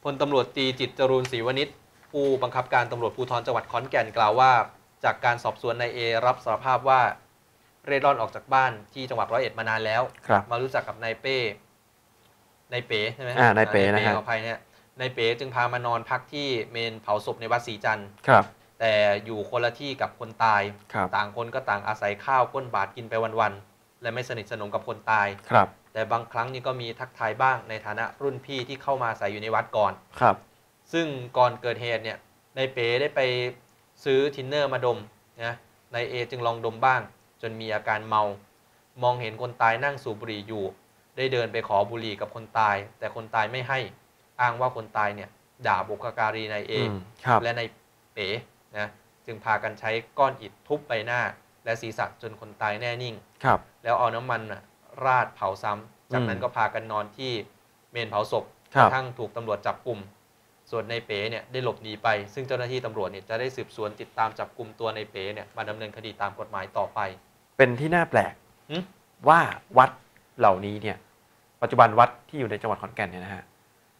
พลตำรวจตรีจิตรจรูนศรีวณิชผู้บังคับการตำรวจภูธรจังหวัดขอนแก่นกล่าวว่าจากการสอบสวนนายเอรับสารภาพว่าเร่ร่อนออกจากบ้านที่จังหวัดร้อยเอ็ดมานานแล้วมารู้จักกับนายเป๋ใช่ไหมนายเป๋นะครับขออภัยเนี่ยนายเป๋จึงพามานอนพักที่เมนเผาศพในวัดศรีจันทร์แต่อยู่คนละที่กับคนตายต่างคนก็ต่างอาศัยข้าวก้นบาทกินไปวันๆและไม่สนิทสนมกับคนตายแต่บางครั้งนี่ก็มีทักทายบ้างในฐานะรุ่นพี่ที่เข้ามาอาศัยอยู่ในวัดก่อนซึ่งก่อนเกิดเหตุเนี่ยนายเป๋ได้ไปซื้อทินเนอร์มาดมนะนายเอจึงลองดมบ้างจนมีอาการเมามองเห็นคนตายนั่งสูบบุหรี่อยู่ได้เดินไปขอบุหรี่กับคนตายแต่คนตายไม่ให้อ้างว่าคนตายเนี่ยด่าบุพการีนายเอและนายเป๋นะจึงพากันใช้ก้อนอิฐทุบใบหน้าและศีรษะจนคนตายแน่นิ่งแล้วเอาน้ำมันราดเผาซ้ำจากนั้นก็พากันนอนที่เมนเผาศพกระทั่งถูกตำรวจจับกุมส่วนนายเป๋เนี่ยได้หลบหนีไปซึ่งเจ้าหน้าที่ตำรวจเนี่ยจะได้สืบสวนติดตามจับกุมตัวนายเป๋เนี่ยมาดำเนินคดีตามกฎหมายต่อไปเป็นที่น่าแปลกว่าวัดเหล่านี้เนี่ยปัจจุบันวัดที่อยู่ในจังหวัดขอนแก่นเนี่ยนะฮะ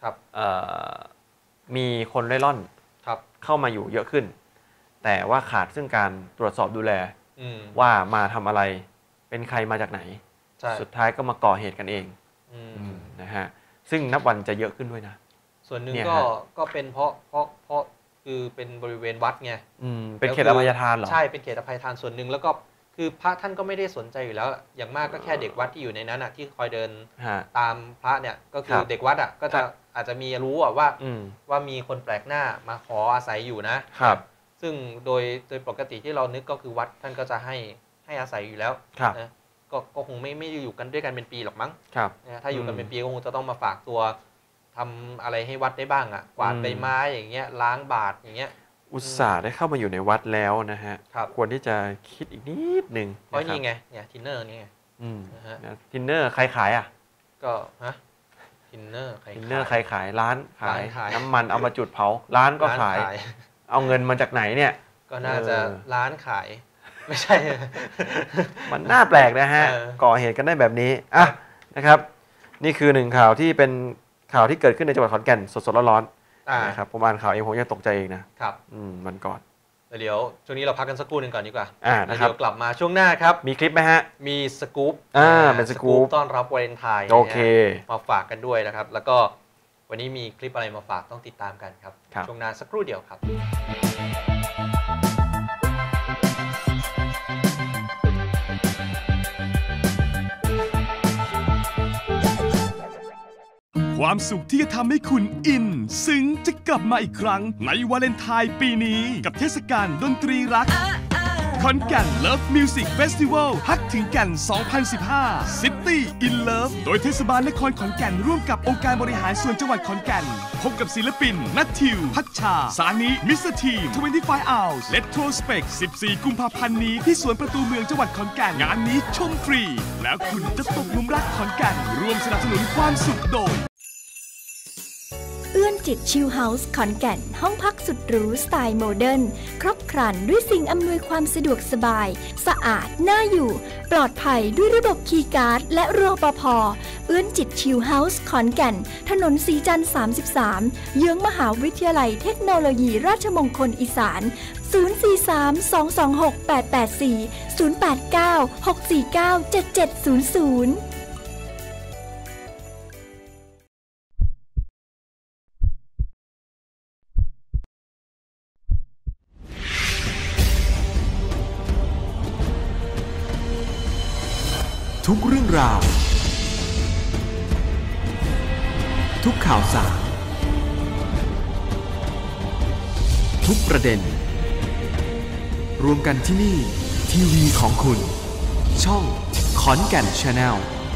มีคนเร่ร่อนเข้ามาอยู่เยอะขึ้นแต่ว่าขาดซึ่งการตรวจสอบดูแลว่ามาทำอะไรเป็นใครมาจากไหนสุดท้ายก็มาก่อเหตุกันเองนะฮะซึ่งนับวันจะเยอะขึ้นด้วยนะส่วนหนึ่งก็เป็นเพราะคือเป็นบริเวณวัดไงเป็นเขตอภัยทานเหรอใช่เป็นเขตอภัยทานส่วนหนึ่งแล้วก็คือพระท่านก็ไม่ได้สนใจอยู่แล้วอย่างมากก็แค่เด็กวัดที่อยู่ในนั้นอ่ะที่คอยเดินตามพระเนี่ยก็คือเด็กวัดอ่ะก็จะอาจจะมีรู้ว่ามีคนแปลกหน้ามาขออาศัยอยู่นะครับซึ่งโดยปกติที่เรานึกก็คือวัดท่านก็จะให้อาศัยอยู่แล้วนะก็คงไม่อยู่กันด้วยกันเป็นปีหรอกมั้งถ้าอยู่กันเป็นปีก็คงจะต้องมาฝากตัวทำอะไรให้วัดได้บ้างอ่ะกวาดใบไม้อย่างเงี้ยล้างบาตรอย่างเงี้ยอุตส่าห์ได้เข้ามาอยู่ในวัดแล้วนะฮะควรที่จะคิดอีกนิดนึงเพราะนี่ไงเนี่ยทินเนอร์นี่ไงทินเนอร์ใครขายอ่ะก็ทินเนอร์ใครขายร้านขายน้ำมันเอามาจุดเผาร้านก็ขายเอาเงินมาจากไหนเนี่ยก็น่าจะร้านขายไม่ใช่มันน่าแปลกนะฮะก่อเหตุกันได้แบบนี้อ่ะนะครับนี่คือหนึ่งข่าวที่เป็นข่าวที่เกิดขึ้นในจังหวัดขอนแก่นสดๆร้อนๆนะครับผมอ่านข่าวเองผมยังตกใจเองนะครับมันก่อนเดี๋ยวช่วงนี้เราพักกันสักครู่หนึ่งก่อนดีกว่าเดี๋ยวกลับมาช่วงหน้าครับมีคลิปไหมฮะมีสกู๊ปเป็นสกู๊ปต้อนรับวาเลนไทน์โอเคมาฝากกันด้วยนะครับแล้วก็วันนี้มีคลิปอะไรมาฝากต้องติดตามกันครับช่วงหน้าสักครู่เดียวครับความสุขที่จะทำให้คุณอินซึ้งจะกลับมาอีกครั้งในวาเลนไทน์ปีนี้กับเทศกาลดนตรีรักขอนแก่น Love Music Festival ฮักถึงแก่น 2015 City in Love โดยเทศบาลนครขอนแก่นร่วมกับองค์การบริหารส่วนจังหวัดขอนแก่นพบกับศิลปินนัททิวพัชชาสานิมิสเตอร์ทีม25 Hours Retrospect 14 กุมภาพันธ์นี้ที่สวนประตูเมืองจังหวัดขอนแก่นงานนี้ชมฟรีแล้วคุณจะตกหลุมรักขอนแก่นร่วมสนับสนุนความสุขโดยเอื้อนจิตชิลเฮาส์ขอนแก่นห้องพักสุดหรูสไตล์โมเดิร์นครบครันด้วยสิ่งอำนวยความสะดวกสบายสะอาดน่าอยู่ปลอดภัยด้วยระบบคีย์การ์ดและรปภ.เอื้อนจิตชิลเฮาส์ขอนแก่นถนนศรีจันทร์33เยื้องมหาวิทยาลัยเทคโนโลยีราชมงคลอีสาน043-226-8840 089-649-7700 ทุกเรื่องราวทุกข่าวสารทุกประเด็นรวมกันที่นี่ทีวีของคุณช่องขอนแก่น Channel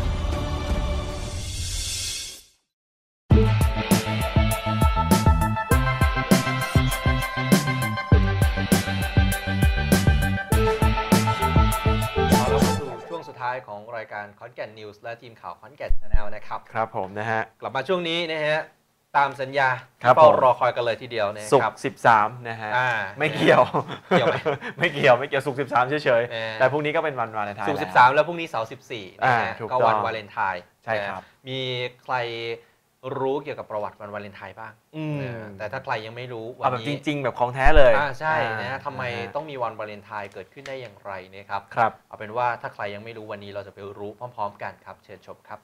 ของรายการขอนแก่นนิวส์และทีมข่าวขอนแก่น Channel นะครับครับผมนะฮะกลับมาช่วงนี้นะฮะตามสัญญาที่เฝ้ารอคอยกันเลยทีเดียวนะครับศุกร์13นะฮะไม่เกี่ยวไม่เกี่ยวศุกร์13เฉยๆแต่พรุ่งนี้ก็เป็นวันวาเลนไทน์ศุกร์13แล้วพรุ่งนี้เสาร์14นะฮะก็วันวาเลนไทน์ใช่ครับมีใครรู้เกี่ยวกับประวัติวันวาเลนไทน์บ้างแต่ถ้าใครยังไม่รู้วันนี้แบบจริงๆแบบของแท้เลยใช่นะทำไมต้องมีวันวาเลนไทน์เกิดขึ้นได้อย่างไรนะครับเอาเป็นว่าถ้าใครยังไม่รู้วันนี้เราจะไปรู้พร้อมๆกันครับเชิญชมครับ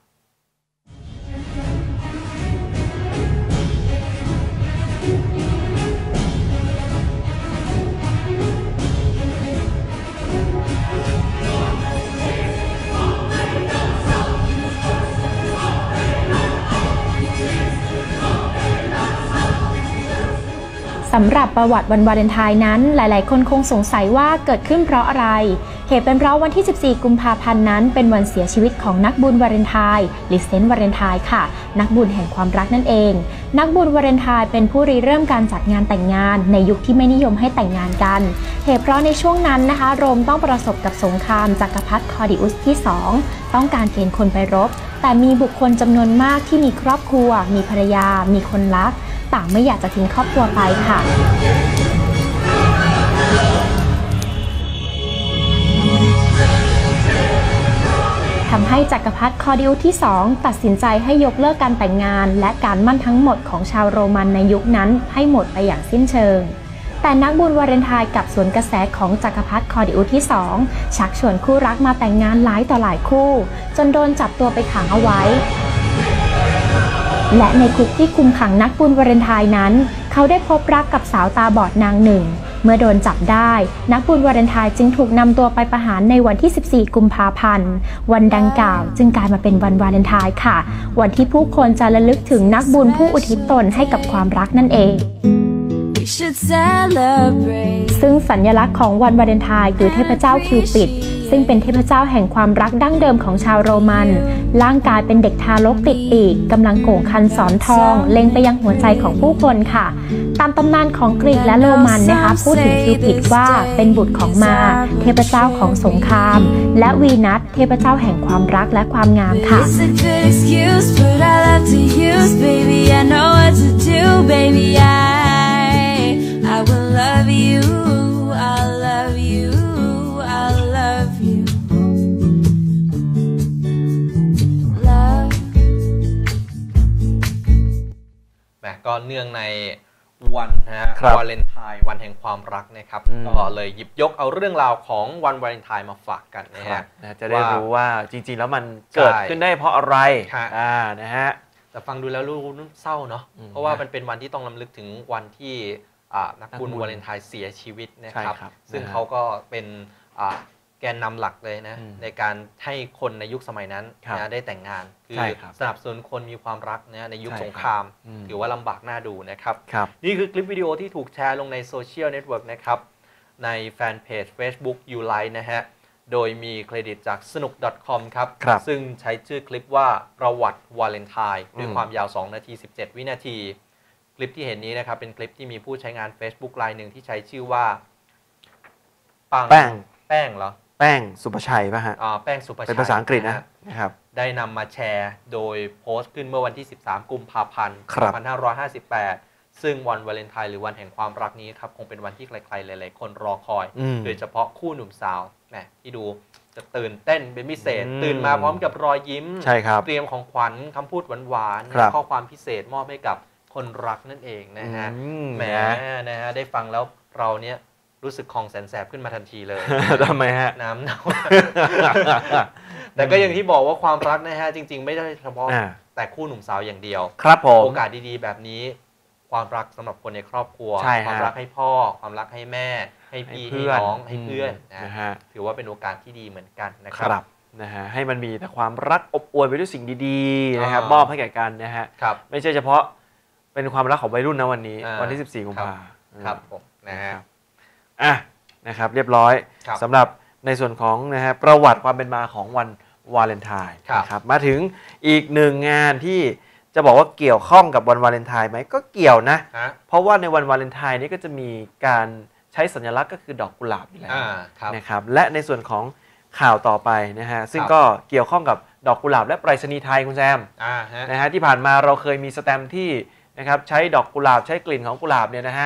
สำหรับประวัติวันวาเลนไทน์นั้นหลายๆคนคงสงสัยว่าเกิดขึ้นเพราะอะไรเหตุเป็นเพราะวันที่14กุมภาพันธ์นั้นเป็นวันเสียชีวิตของนักบุญวาเลนไทน์หรือเซนต์วาเลนไทน์ค่ะนักบุญแห่งความรักนั่นเองนักบุญวาเลนไทน์เป็นผู้ริเริ่มการจัดงานแต่งงานในยุคที่ไม่นิยมให้แต่งงานกันเหตุเพราะในช่วงนั้นนะคะโรมต้องประสบกับสงครามจักรพรรดิคลอดิอุสที่2ต้องการเกณฑ์คนไปรบแต่มีบุคคลจำนวนมากที่มีครอบครัวมีภรรยามีคนรักต่างไม่อยากจะทิ้งครอบครัวไปค่ะทำให้จักรพรรดิคลอดิอุสที่2ตัดสินใจให้ยกเลิกการแต่งงานและการมั่นทั้งหมดของชาวโรมันในยุคนั้นให้หมดไปอย่างสิ้นเชิงแต่นักบุญวาเลนไทน์กับสวนกระแสของจักรพรรดิคลอดิอุสที่2ชักชวนคู่รักมาแต่งงานหลายต่อหลายคู่จนโดนจับตัวไปขังเอาไว้และในคุกที่คุมขังนักบุญวาเลนไทน์นั้นเขาได้พบรักกับสาวตาบอดนางหนึ่งเมื่อโดนจับได้นักบุญวาเลนไทน์จึงถูกนำตัวไปประหารในวันที่14กุมภาพันธ์วันดังกล่าวจึงกลายมาเป็นวันวาเลนไทน์ค่ะวันที่ผู้คนจะระลึกถึงนักบุญผู้อุทิศตนให้กับความรักนั่นเองซึ่งสัญลักษณ์ของวันวาเลนไทน์คือเทพเจ้าคิวปิดซึ่งเป็นเทพเจ้าแห่งความรักดั้งเดิมของชาวโรมันร่างกายเป็นเด็กทารกติดปีกกำลังโก่งคันสอนทองเล็งไปยังหัวใจของผู้คนค่ะตามตำนานของกรีกและโรมันนะคะพูดถึงคิวปิดว่าเป็นบุตรของมาเทพเจ้าของสงครามและวีนัสเทพเจ้าแห่งความรักและความงามค่ะI will love you, I'll love you, I'll love you. Love. แหมก็เนื่องในวันนะฮะวาเลนไทน์วันแห่งความรักนะครับก็เลยหยิบยกเอาเรื่องราวของวันวาเลนไทน์มาฝากกันนะฮะจะได้รู้ว่าจริงๆแล้วมันเกิดขึ้นได้เพราะอะไรนะฮะแต่ฟังดูแล้วรู้เศร้าเนาะเพราะว่ามันเป็นวันที่ต้องรำลึกถึงวันที่นักบุญวาเลนไทน์เสียชีวิตนะครับซึ่งเขาก็เป็นแกนนำหลักเลยนะในการให้คนในยุคสมัยนั้นนะได้แต่งงานคือสนับสนุนคนมีความรักนะในยุคสงครามถือว่าลำบากน่าดูนะครับนี่คือคลิปวิดีโอที่ถูกแชร์ลงในโซเชียลเน็ตเวิร์กนะครับในแฟนเพจ Facebook YouLike นะฮะโดยมีเครดิตจากสนุก .com ครับซึ่งใช้ชื่อคลิปว่าประวัติวาเลนไทน์ด้วยความยาว2 นาที 17 วินาทีคลิปที่เห็นนี้นะครับเป็นคลิปที่มีผู้ใช้งาน Facebook รายหนึ่งที่ใช้ชื่อว่าแป้งเหรอแป้งสุภชัยป่ะฮะแป้งสุภชัยเป็นภาษาอังกฤษนะครับได้นำมาแชร์โดยโพสต์ขึ้นเมื่อวันที่13กุมภาพันธ์2558ซึ่งวันวาเลนไทน์หรือวันแห่งความรักนี้ครับคงเป็นวันที่ใครๆหลายๆคนรอคอยโดยเฉพาะคู่หนุ่มสาวแหมที่ดูจะตื่นเต้นเป็นพิเศษตื่นมาพร้อมกับรอยยิ้มเตรียมของขวัญคำพูดหวานๆข้อความพิเศษมอบให้กับคนรักนั่นเองนะฮะแหมนะฮะได้ฟังแล้วเราเนี้ยรู้สึกคลองแสนแสบขึ้นมาทันทีเลยทำไมฮะน้ำเน่าแต่ก็อย่างที่บอกว่าความรักนะฮะจริงๆไม่ได้เฉพาะแต่คู่หนุ่มสาวอย่างเดียวครับผมโอกาสดีๆแบบนี้ความรักสำหรับคนในครอบครัวความรักให้พ่อความรักให้แม่ให้พี่ให้น้องให้เพื่อนนะฮะถือว่าเป็นโอกาสที่ดีเหมือนกันนะครับนะฮะให้มันมีแต่ความรักอบอวลไปด้วยสิ่งดีๆนะครับมอบให้แก่กันนะฮะไม่ใช่เฉพาะเป็นความรักของวัยรุ่นนะวันนี้วันที่14กุมภาพันธ์ครับผมนะฮะนะครับเรียบร้อยสำหรับในส่วนของนะฮะประวัติความเป็นมาของวันวาเลนไทน์นะครับมาถึงอีกหนึ่งงานที่จะบอกว่าเกี่ยวข้องกับวันวาเลนไทน์ไหมก็เกี่ยวนะเพราะว่าในวันวาเลนไทน์นี้ก็จะมีการใช้สัญลักษณ์ก็คือดอกกุหลาบอยู่แล้วนะครับและในส่วนของข่าวต่อไปนะฮะซึ่งก็เกี่ยวข้องกับดอกกุหลาบและไปรษณีย์ไทยคุณแซมนะฮะที่ผ่านมาเราเคยมีสแตมป์ที่นะครับใช้ดอกกุหลาบใช้กลิ่นของกุหลาบเนี่ยนะฮะ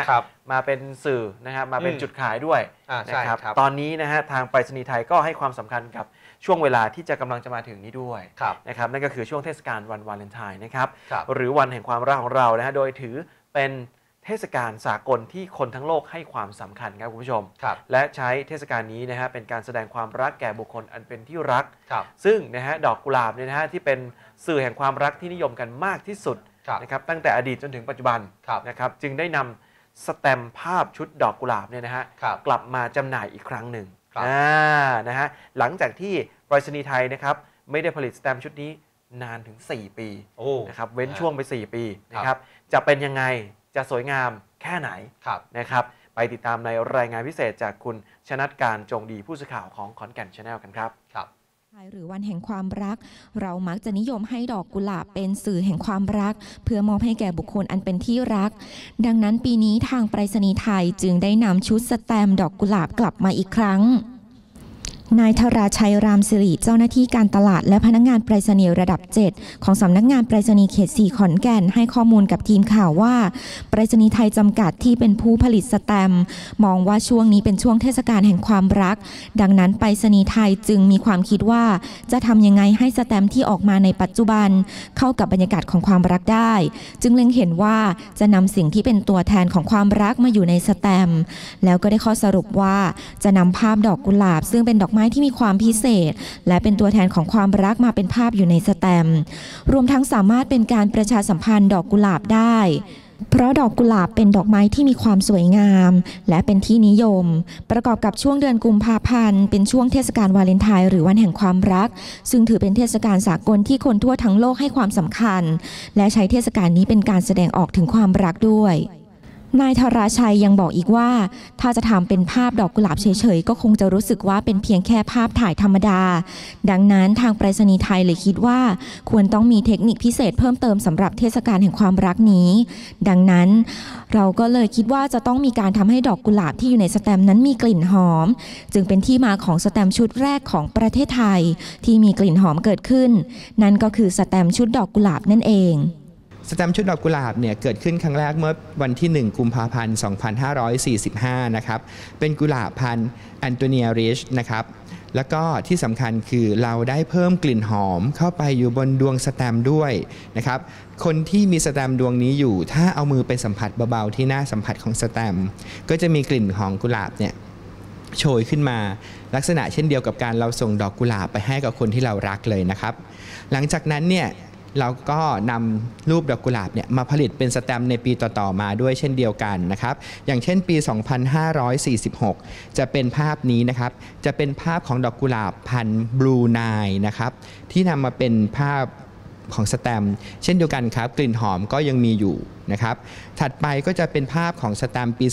มาเป็นสื่อนะครับมาเป็นจุดขายด้วยนะครับตอนนี้นะฮะทางไปรษณีย์ไทยก็ให้ความสำคัญกับช่วงเวลาที่จะกำลังจะมาถึงนี้ด้วยนะครับนั่นก็คือช่วงเทศกาลวันวาเลนไทน์นะครับหรือวันแห่งความรักของเรานะฮะโดยถือเป็นเทศกาลสากลที่คนทั้งโลกให้ความสำคัญครับคุณผู้ชมและใช้เทศกาลนี้นะฮะเป็นการแสดงความรักแก่บุคคลอันเป็นที่รักซึ่งนะฮะดอกกุหลาบเนี่ยนะฮะที่เป็นสื่อแห่งความรักที่นิยมกันมากที่สุดนะครับตั้งแต่อดีตจนถึงปัจจุบันนะครับจึงได้นำสแตมป์ภาพชุดดอกกุหลาบเนี่ยนะฮะกลับมาจำหน่ายอีกครั้งหนึ่งนะฮะหลังจากที่ไปรษณีย์ไทยนะครับไม่ได้ผลิตสแตมป์ชุดนี้นานถึง4 ปีนะครับเว้นช่วงไป4 ปีนะครับจะเป็นยังไงจะสวยงามแค่ไหนนะครับไปติดตามในรายงานพิเศษจากคุณชนัดการจงดีผู้สื่อข่าวของขอนแก่น Channel กันครับหรือวันแห่งความรักเรามักจะนิยมให้ดอกกุหลาบเป็นสื่อแห่งความรักเพื่อมอบให้แก่บุคคลอันเป็นที่รักดังนั้นปีนี้ทางไปรษณีย์ไทยจึงได้นำชุดสแตมป์ดอกกุหลาบกลับมาอีกครั้งนายธราชัยรามสิริเจ้าหน้าที่การตลาดและพนักงานไปรษณีย์ระดับ 7ของสำนักงานไปรษณีย์เขต 4 ขอนแก่นให้ข้อมูลกับทีมข่าวว่าไปรษณีย์ไทยจำกัดที่เป็นผู้ผลิตสแตมป์มองว่าช่วงนี้เป็นช่วงเทศกาลแห่งความรักดังนั้นไปรษณีย์ไทยจึงมีความคิดว่าจะทำยังไงให้สแตมป์ที่ออกมาในปัจจุบันเข้ากับบรรยากาศของความรักได้จึงเล็งเห็นว่าจะนำสิ่งที่เป็นตัวแทนของความรักมาอยู่ในสแตมป์แล้วก็ได้ข้อสรุปว่าจะนำภาพดอกกุหลาบซึ่งเป็นดอกไม้ที่มีความพิเศษและเป็นตัวแทนของความรักมาเป็นภาพอยู่ในสแตมป์รวมทั้งสามารถเป็นการประชาสัมพันธ์ดอกกุหลาบได้เพราะดอกกุหลาบเป็นดอกไม้ที่มีความสวยงามและเป็นที่นิยมประกอบกับช่วงเดือนกุมภาพันธ์เป็นช่วงเทศกาลวาเลนไทน์หรือวันแห่งความรักซึ่งถือเป็นเทศกาลสากลที่คนทั่วทั้งโลกให้ความสำคัญและใช้เทศกาลนี้เป็นการแสดงออกถึงความรักด้วยนายธราชัยยังบอกอีกว่าถ้าจะทำเป็นภาพดอกกุหลาบเฉยๆก็คงจะรู้สึกว่าเป็นเพียงแค่ภาพถ่ายธรรมดาดังนั้นทางไปรษณีย์ไทยเลยคิดว่าควรต้องมีเทคนิคพิเศษเพิ่มเติมสำหรับเทศกาลแห่งความรักนี้ดังนั้นเราก็เลยคิดว่าจะต้องมีการทำให้ดอกกุหลาบที่อยู่ในสแตมป์นั้นมีกลิ่นหอมจึงเป็นที่มาของสแตมป์ชุดแรกของประเทศไทยที่มีกลิ่นหอมเกิดขึ้นนั่นก็คือสแตมป์ชุดดอกกุหลาบนั่นเองสแตมป์ชุดดอกกุหลาบเนี่ยเกิดขึ้นครั้งแรกเมื่อวันที่1 กุมภาพันธ์ 2545 นะครับเป็นกุหลาบพันธุ์แอนโทเนียริชนะครับแล้วก็ที่สำคัญคือเราได้เพิ่มกลิ่นหอมเข้าไปอยู่บนดวงสแตมป์ด้วยนะครับคนที่มีสแตมป์ดวงนี้อยู่ถ้าเอามือไปสัมผัสเบาๆที่หน้าสัมผัสของสแตมป์ก็จะมีกลิ่นของกุหลาบเนี่ยโชยขึ้นมาลักษณะเช่นเดียวกับการเราส่งดอกกุหลาบไปให้กับคนที่เรารักเลยนะครับหลังจากนั้นเนี่ยเราก็นำรูปดอกกุหลาบเนี่ยมาผลิตเป็นสแตมป์ในปีต่อๆมาด้วยเช่นเดียวกันนะครับอย่างเช่นปี 2546 จะเป็นภาพนี้นะครับจะเป็นภาพของดอกกุหลาบพันธุ์บลูไนล์นะครับที่นำมาเป็นภาพของสแตมป์เช่นเดียวกันครับกลิ่นหอมก็ยังมีอยู่นะครับถัดไปก็จะเป็นภาพของสแตมป์ปี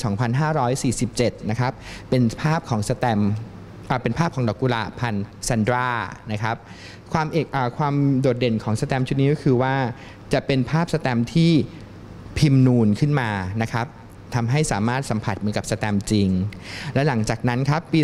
2547 นะครับเป็นภาพของสแตมป์เป็นภาพของดอกกุหลาบพันธุ์ซันดรานะครับความโดดเด่นของสแตมป์ชุดนี้ก็คือว่าจะเป็นภาพสแตมป์ที่พิมพ์นูนขึ้นมานะครับทำให้สามารถสัมผัสเหมือนกับสแตมป์จริงและหลังจากนั้นครับปี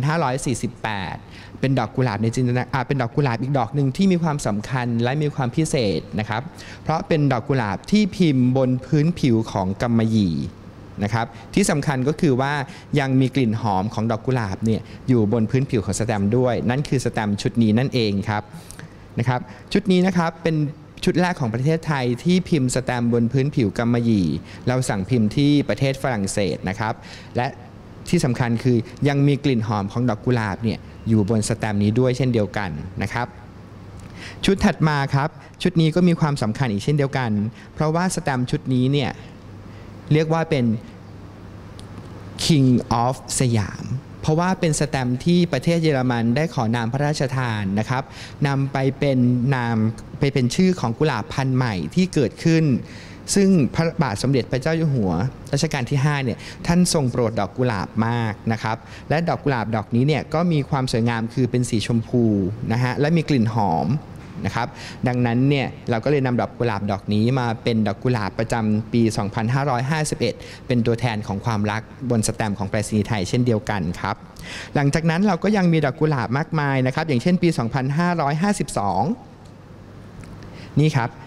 2548 เป็นดอกกุหลาบในจินตนาการเป็นดอกกุหลาบอีกดอกหนึ่งที่มีความสำคัญและมีความพิเศษนะครับเพราะเป็นดอกกุหลาบที่พิมพ์บนพื้นผิวของกำมะหยี่นะครับที่สำคัญก็คือว่ายังมีกลิ่นหอมของดอกกุหลาบเนี่ยอยู่บนพื้นผิวของสแตมป์ด้วยนั่นคือสแตมป์ชุดนี้นั่นเองครับนะครับชุดนี้นะครับเป็นชุดแรกของประเทศไทยที่พิมพ์สแตมป์บนพื้นผิวกำมะหยี่เราสั่งพิมพ์ที่ประเทศฝรั่งเศสนะครับและที่สำคัญคือยังมีกลิ่นหอมของดอกกุหลาบเนี่ยอยู่บนสแตมป์นี้ด้วยเช่นเดียวกันนะครับชุดถัดมาครับชุดนี้ก็มีความสำคัญอีกเช่นเดียวกันเพราะว่าสแตมป์ชุดนี้เนี่ยเรียกว่าเป็น King of สยามเพราะว่าเป็นสแตมป์ที่ประเทศเยอรมันได้ขอนามพระราชทานนะครับนำไปเป็นชื่อของกุหลาบพันธุ์ใหม่ที่เกิดขึ้นซึ่งพระบาทสมเด็จพระเจ้าอยู่หัวรัชกาลที่5เนี่ยท่านทรงโปรดดอกกุหลาบมากนะครับและดอกกุหลาบดอกนี้เนี่ยก็มีความสวยงามคือเป็นสีชมพูนะฮะและมีกลิ่นหอมนะครับดังนั้นเนี่ยเราก็เลยนำดอกกุหลาบดอกนี้มาเป็นดอกกุหลาบประจำปี 2551 เป็นตัวแทนของความรักบนสแตมป์ของไปรษณีย์ไทยเช่นเดียวกันครับหลังจากนั้นเราก็ยังมีดอกกุหลาบมากมายนะครับอย่างเช่นปี 2552 นี่ครับ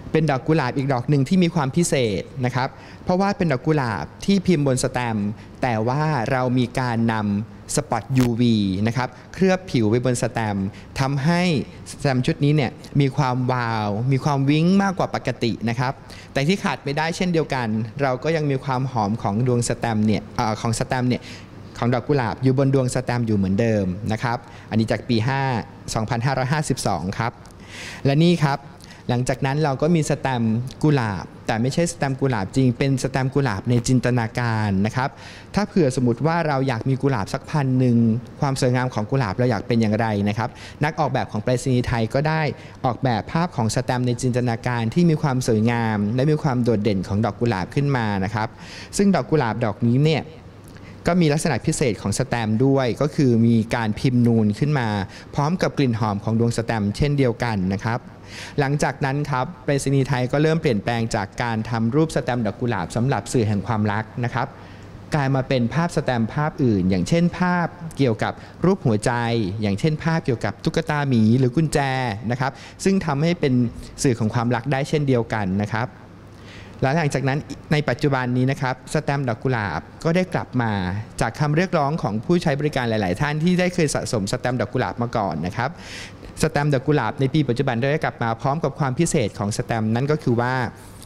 เป็นดอกกุหลาบอีกดอกหนึ่งที่มีความพิเศษนะครับเพราะว่าเป็นดอกกุหลาบที่พิมพ์บนสแตมป์แต่ว่าเรามีการนำสปอต UV นะครับเคลือบผิวไว้บนสแตมป์ทำให้สแตมป์ชุดนี้เนี่ยมีความวาวมีความวิ้งมากกว่าปกตินะครับแต่ที่ขาดไม่ได้เช่นเดียวกันเราก็ยังมีความหอมของดวงสแตมป์เนี่ยของดอกกุหลาบอยู่บนดวงสแตมป์อยู่เหมือนเดิมนะครับอันนี้จากปี 2552 ครับและนี่ครับหลังจากนั้นเราก็มีสแตมป์กุหลาบแต่ไม่ใช่สแตมป์กุหลาบจริงเป็นสแตมป์กุหลาบในจินตนาการนะครับถ้าเผื่อสมมติว่าเราอยากมีกุหลาบสักพันหนึ่งความสวยงามของกุหลาบเราอยากเป็นอย่างไรนะครับนักออกแบบของไปรษณีย์ไทยก็ได้ออกแบบภาพของสแตมป์ในจินตนาการที่มีความสวยงามและมีความโดดเด่นของดอกกุหลาบขึ้นมานะครับซึ่งดอกกุหลาบดอกนี้เนี่ยก็มีลักษณะพิเศษของสแตมป์ด้วยก็คือมีการพิมพ์นูนขึ้นมาพร้อมกับกลิ่นหอมของดวงสแตมป์เช่นเดียวกันนะครับหลังจากนั้นครับไปรษณีย์ไทยก็เริ่มเปลี่ยนแปลงจากการทำรูปสแตมป์ดอกกุหลาบสำหรับสื่อแห่งความรักนะครับกลายมาเป็นภาพสแตมป์ภาพอื่นอย่างเช่นภาพเกี่ยวกับรูปหัวใจอย่างเช่นภาพเกี่ยวกับตุ๊กตาหมีหรือกุญแจนะครับซึ่งทำให้เป็นสื่อของความรักได้เช่นเดียวกันนะครับและหลังจากนั้นในปัจจุบันนี้นะครับสแตมป์ดอกกุหลาบก็ได้กลับมาจากคำเรียกร้องของผู้ใช้บริการหลายๆท่านที่ได้เคยสะสมสแตมป์ดอกกุหลาบมาก่อนนะครับสแตมป์ดอกกุหลาบในปีปัจจุบันได้กลับมาพร้อมกับความพิเศษของสแตมป์นั่นก็คือว่า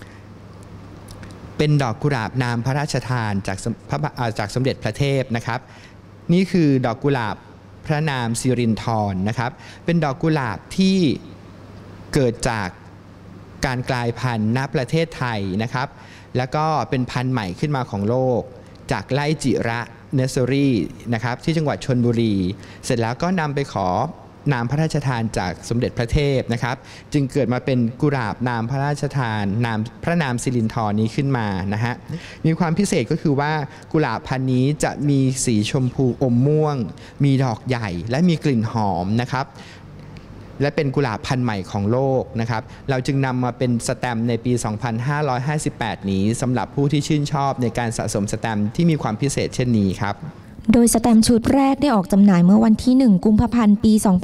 เป็นดอกกุหลาบนามพระราชทานจากสมเด็จพระเทพนะครับนี่คือดอกกุหลาบพระนามสิรินธรนะครับเป็นดอกกุหลาบที่เกิดจากการกลายพันธุ์ณประเทศไทยนะครับแล้วก็เป็นพันธุ์ใหม่ขึ้นมาของโลกจากไร่จิระเนสเซอรี่นะครับที่จังหวัดชลบุรีเสร็จแล้วก็นำไปขอนามพระราชทานจากสมเด็จพระเทพนะครับจึงเกิดมาเป็นกุหลาบนามพระราชทานพระนามสิรินธรนี้ขึ้นมานะฮะมีความพิเศษก็คือว่ากุหลาบพันธุ์นี้จะมีสีชมพูอมม่วงมีดอกใหญ่และมีกลิ่นหอมนะครับและเป็นกุหลาบพันธุ์ใหม่ของโลกนะครับเราจึงนำมาเป็นสแตมป์ในปี 2558 นี้สำหรับผู้ที่ชื่นชอบในการสะสมสแตมป์ที่มีความพิเศษเช่นนี้ครับโดยสแตมป์ชุดแรกได้ออกจำหน่ายเมื่อวันที่ 1 กุมภาพันธ์ ปี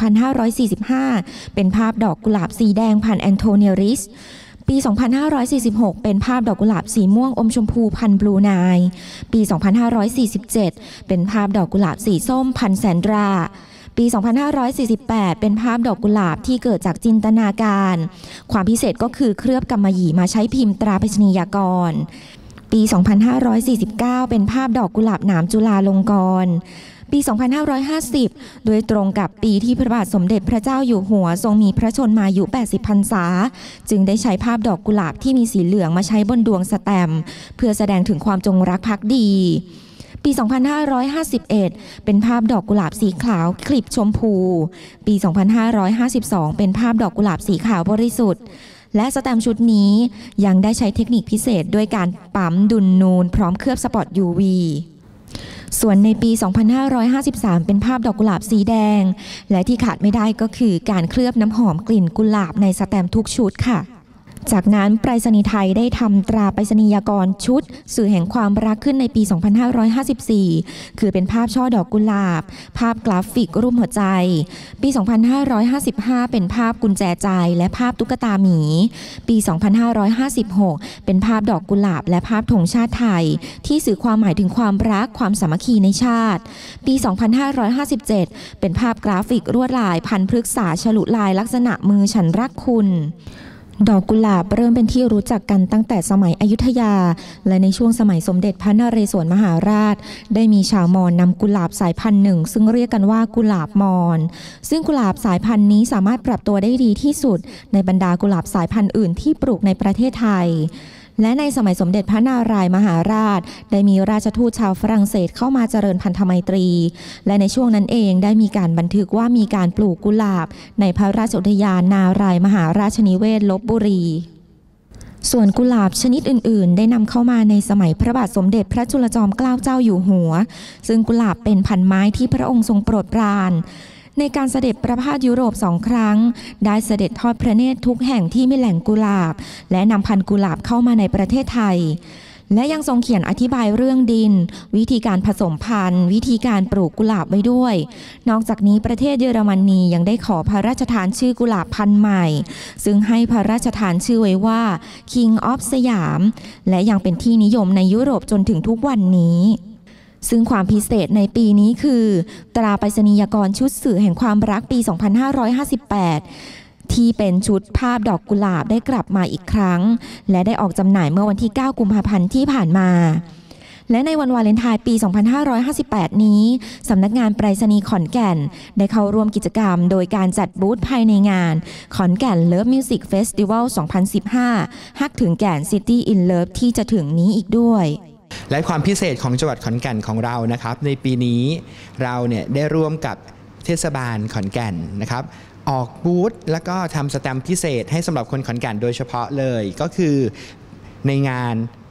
2545 เป็นภาพดอกกุหลาบสีแดงพันธุ์แอนโทเนียริส ปี 2546 เป็นภาพดอกกุหลาบสีม่วงอมชมพูพันธุ์บลูไนล์ปี 2547 เป็นภาพดอกกุหลาบสีส้มพันธุ์แซนดรา ปี 2548 เป็นภาพดอกกุหลาบที่เกิดจากจินตนาการความพิเศษก็คือเคลือบกำมะหยี่มาใช้พิมพ์ตราไปรษณียากรปี 2549 เป็นภาพดอกกุหลาบหนามจุฬาลงกรณ์ปี 2550 โดยตรงกับปีที่พระบาทสมเด็จพระเจ้าอยู่หัวทรงมีพระชนมายุ 80 พรรษาจึงได้ใช้ภาพดอกกุหลาบที่มีสีเหลืองมาใช้บนดวงสแตมป์เพื่อแสดงถึงความจงรักภักดี ปี 2551 เป็นภาพดอกกุหลาบสีขาวคลิปชมพู ปี 2552 เป็นภาพดอกกุหลาบสีขาวบริสุทธิ์และสแตมป์ชุดนี้ยังได้ใช้เทคนิคพิเศษด้วยการปั๊มดุลนูนพร้อมเคลือบสปอต UV ส่วนในปี 2553 เป็นภาพดอกกุหลาบสีแดงและที่ขาดไม่ได้ก็คือการเคลือบน้ำหอมกลิ่นกุหลาบในสแตมป์ทุกชุดค่ะจากนั้นไปรษณีย์ไทยได้ทำตราไปรษณียากรชุดสื่อแห่งความรักขึ้นในปี 2554 คือเป็นภาพช่อดอกกุหลาบภาพกราฟิกรูปหัวใจปี 2555 เป็นภาพกุญแจใจและภาพตุ๊กตาหมีปี 2556 เป็นภาพดอกกุหลาบและภาพธงชาติไทยที่สื่อความหมายถึงความรักความสามัคคีในชาติปี 2557 เป็นภาพกราฟิกลวดลายพันพฤกษาฉลุลายลักษณะมือฉันรักคุณดอกกุหลาบเริ่มเป็นที่รู้จักกันตั้งแต่สมัยอยุธยาและในช่วงสมัยสมเด็จพระนเรศวรมหาราชได้มีชาวมอญนำกุหลาบสายพันธุ์หนึ่งซึ่งเรียกกันว่ากุหลาบมอญซึ่งกุหลาบสายพันธุ์นี้สามารถปรับตัวได้ดีที่สุดในบรรดากุหลาบสายพันธุ์อื่นที่ปลูกในประเทศไทยและในสมัยสมเด็จพระนารายณ์มหาราชได้มีราชทูตชาวฝรั่งเศสเข้ามาเจริญพันธไมตรีและในช่วงนั้นเองได้มีการบันทึกว่ามีการปลูกกุหลาบในพระราชอุทยานนารายณ์มหาราชนิเวศลพบุรีส่วนกุหลาบชนิดอื่นๆได้นำเข้ามาในสมัยพระบาทสมเด็จพระจุลจอมเกล้าเจ้าอยู่หัวซึ่งกุหลาบเป็นพันไม้ที่พระองค์ทรงโปรดปรานในการเสด็จประพาสยุโรป2 ครั้งได้เสด็จทอดพระเนตรทุกแห่งที่มีแหล่งกุหลาบและนำพันธุ์กุหลาบเข้ามาในประเทศไทยและยังทรงเขียนอธิบายเรื่องดินวิธีการผสมพันธุ์วิธีการปลูกกุหลาบไว้ด้วยนอกจากนี้ประเทศเยอรมนียังได้ขอพระราชทานชื่อกุหลาบพันธุ์ใหม่ซึ่งให้พระราชทานชื่อไว้ว่า King of สยามและยังเป็นที่นิยมในยุโรปจนถึงทุกวันนี้ซึ่งความพิเศษในปีนี้คือตราไปรษณียากรชุดสื่อแห่งความรักปี 2558 ที่เป็นชุดภาพดอกกุหลาบได้กลับมาอีกครั้งและได้ออกจำหน่ายเมื่อวันที่ 9 กุมภาพันธ์ที่ผ่านมาและในวันวาเลนไทน์ปี 2558 นี้สำนักงานไปรษณีย์ขอนแก่นได้เข้าร่วมกิจกรรมโดยการจัดบูธภายในงานขอนแก่น Love Music Festival 2015 ฮักถึงแก่น City in Love ที่จะถึงนี้อีกด้วยและความพิเศษของจังหวัดขอนแก่นของเรานะครับในปีนี้เราเนี่ยได้ร่วมกับเทศบาลขอนแก่นนะครับออกบูธแล้วก็ทำสแตมป์พิเศษให้สำหรับคนขอนแก่นโดยเฉพาะเลยก็คือในงาน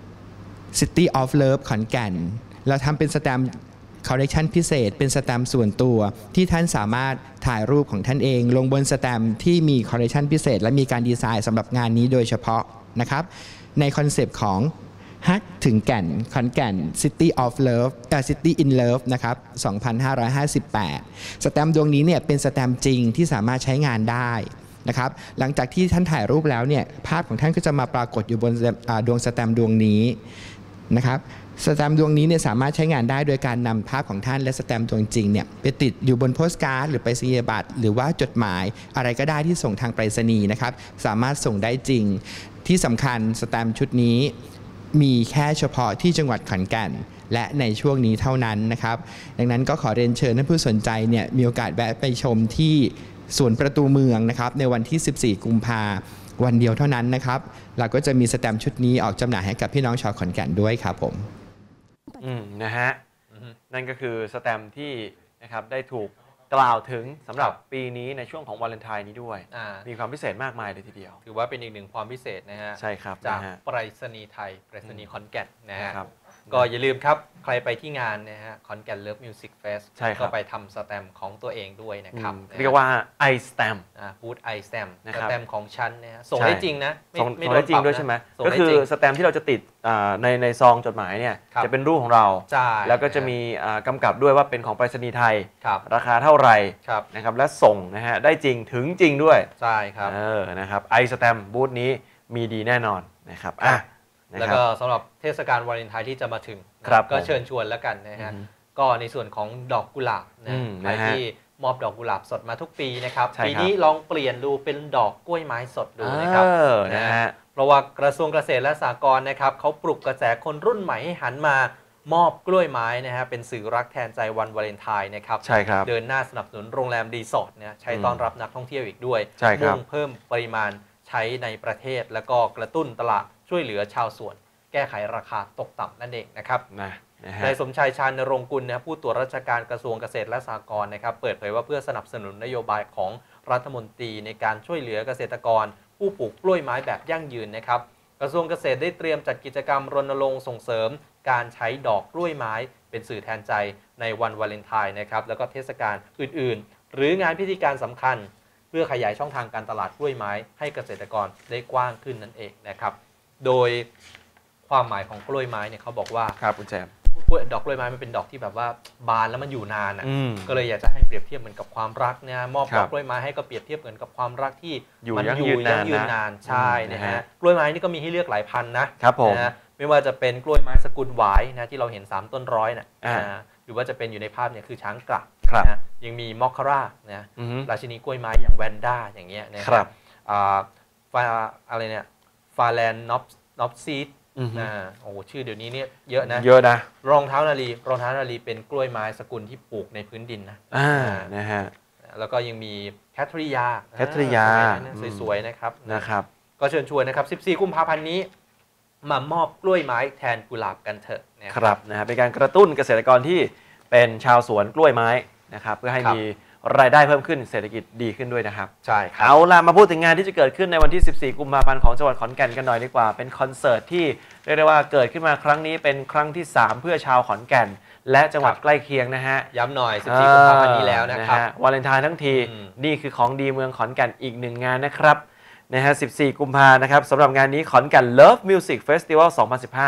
City of Love ขอนแก่นเราทำเป็นสแตมป์คอลเลคชันพิเศษเป็นสแตมป์ส่วนตัวที่ท่านสามารถถ่ายรูปของท่านเองลงบนสแตมป์ที่มีคอลเลคชันพิเศษและมีการดีไซน์สำหรับงานนี้โดยเฉพาะนะครับในคอนเซปต์ของฮักถึงแก่นขอนแก่น City of Love City in Love นะครับ 2558 สแตมป์ดวงนี้เนี่ยเป็นสแตมป์จริงที่สามารถใช้งานได้นะครับหลังจากที่ท่านถ่ายรูปแล้วเนี่ยภาพของท่านก็จะมาปรากฏอยู่บนดวงสแตมป์ดวงนี้นะครับสแตมป์ดวงนี้เนี่ยสามารถใช้งานได้โดยการนำภาพของท่านและสแตมป์ดวงจริงเนี่ยไปติดอยู่บนโปสการ์ดหรือไปรษณียบัตรหรือว่าจดหมายอะไรก็ได้ที่ส่งทางไปรษณีย์นะครับสามารถส่งได้จริงที่สำคัญสแตมป์ชุดนี้มีแค่เฉพาะที่จังหวัดขอนแก่นและในช่วงนี้เท่านั้นนะครับดังนั้นก็ขอเรียนเชิญท่านผู้สนใจเนี่ยมีโอกาสแวะไปชมที่สวนประตูเมืองนะครับในวันที่ 14 กุมภาพันธ์วันเดียวเท่านั้นนะครับเราก็จะมีสแตมป์ชุดนี้ออกจำหน่ายให้กับพี่น้องชาวขอนแก่นด้วยครับผมนะฮะนั่นก็คือสแตมป์ที่นะครับได้ถูกกล่าวถึงสำหรับปีนี้ในช่วงของวาเลนไทน์นี้ด้วยมีความพิเศษมากมายเลยทีเดียวถือว่าเป็นอีกหนึ่งความพิเศษนะฮะใช่ครับจากไปรษณีย์ไทยไปรษณีย์ขอนแก่นนะฮะก็อย่าลืมครับใครไปที่งานนะฮะขอนแก่น Love Music Fest ก็ไปทำสแตมป์ของตัวเองด้วยนะครับเรียกว่า i stamp พูด i stamp สแตมป์ของฉันนะฮะส่งได้จริงนะไม่ได้จริงด้วยใช่ไหมก็คือสแตมป์ที่เราจะติดในซองจดหมายเนี่ยจะเป็นรูปของเราแล้วก็จะมีกำกับด้วยว่าเป็นของไปรษณีย์ไทยราคาเท่าไหร่นะครับและส่งนะฮะได้จริงถึงจริงด้วยใช่ครับนะครับ i stamp บูธนี้มีดีแน่นอนนะครับแล้วก็สำหรับเทศกาลวาเลนไทน์ที่จะมาถึงก็เชิญชวนแล้วกันนะฮะก็ในส่วนของดอกกุหลาบนะใครที่มอบดอกกุหลาบสดมาทุกปีนะครับปีนี้ลองเปลี่ยนดูเป็นดอกกล้วยไม้สดดูนะครับนะฮะเพราะว่ากระทรวงเกษตรและสหกรณ์นะครับเขาปลุกกระแสคนรุ่นใหม่ให้หันมามอบกล้วยไม้นะฮะเป็นสื่อรักแทนใจวันวาเลนไทน์นะครับใช่ครับเดินหน้าสนับสนุนโรงแรมรีสอร์ทเนี่ยใช้ต้อนรับนักท่องเที่ยวอีกด้วยมุ่งเพิ่มปริมาณใช้ในประเทศแล้วก็กระตุ้นตลาดช่วยเหลือชาวสวนแก้ไขราคาตกต่ำนั่นเองนะครับนายสมชายชาญนรงกุลนะผู้ตรวจราชการกระทรวงเกษตรและสหกรณ์นะครับเปิดเผยว่าเพื่อสนับสนุนนโยบายของรัฐมนตรีในการช่วยเหลือเกษตรกรผู้ปลูกกล้วยไม้แบบยั่งยืนนะครับกระทรวงเกษตรได้เตรียมจัดกิจกรรมรณรงค์ส่งเสริมการใช้ดอกกล้วยไม้เป็นสื่อแทนใจในวันวาเลนไทน์นะครับแล้วก็เทศกาลอื่นๆหรืองานพิธีการสำคัญเพื่อขยายช่องทางการตลาดกล้วยไม้ให้เกษตรกรได้กว้างขึ้นนั่นเองนะครับโดยความหมายของกล้วยไม้เนี่ยเขาบอกว่าครับคุณแจมดอกกล้วยไม้มันเป็นดอกที่แบบว่าบานแล้วมันอยู่นานอ่ะก็เลยอยากจะให้เปรียบเทียบเหมือนกับความรักเนี่ยมอบดอกกล้วยไม้ให้ก็เปรียบเทียบเหมือนกับความรักที่มันอยู่ยั่งยืนนานใช่นะฮะกล้วยไม้นี่ก็มีให้เลือกหลายพันนะครับผมนะไม่ว่าจะเป็นกล้วยไม้สกุลหวายนะที่เราเห็น3ต้นร้อยนะหรือว่าจะเป็นอยู่ในภาพเนี่ยคือช้างกระนะยังมีมอคคาร่านะราชินีกล้วยไม้อย่างแวนด้าอย่างเงี้ยนะครับอะไรเนี่ยฟาแลนน็อปซีดโอ้ชื่อเดี๋ยวนี้เนี่ยเยอะนะรองเท้านาลีเป็นกล้วยไม้สกุลที่ปลูกในพื้นดินนะฮะแล้วก็ยังมีแคทริยาสวยๆนะครับก็เชิญชวนนะครับ14 กุมภาพันธ์นี้มามอบกล้วยไม้แทนกุหลาบกันเถอะนะครับนะฮะเป็นการกระตุ้นเกษตรกรที่เป็นชาวสวนกล้วยไม้นะครับเพื่อให้มีรายได้เพิ่มขึ้นเศรษฐกิจดีขึ้นด้วยนะครับใช่ครับเอาล่ะมาพูดถึงงานที่จะเกิดขึ้นในวันที่ 14 กุมภาพันธ์ของจังหวัดขอนแก่นกันหน่อยดีกว่าเป็นคอนเสิร์ตที่เรียกได้ว่าเกิดขึ้นมาครั้งนี้เป็นครั้งที่3เพื่อชาวขอนแก่นและจังหวัดใกล้เคียงนะฮะย้ำหน่อย14 กุมภาพันธ์นี้แล้วนะครับวาเลนไทน์ทั้งทีนี่คือของดีเมืองขอนแก่นอีกหนึ่งงานนะครับนะฮะ14 กุมภาพันธ์นะครับสำหรับงานนี้ขอนแก่น Love Music Festival 2015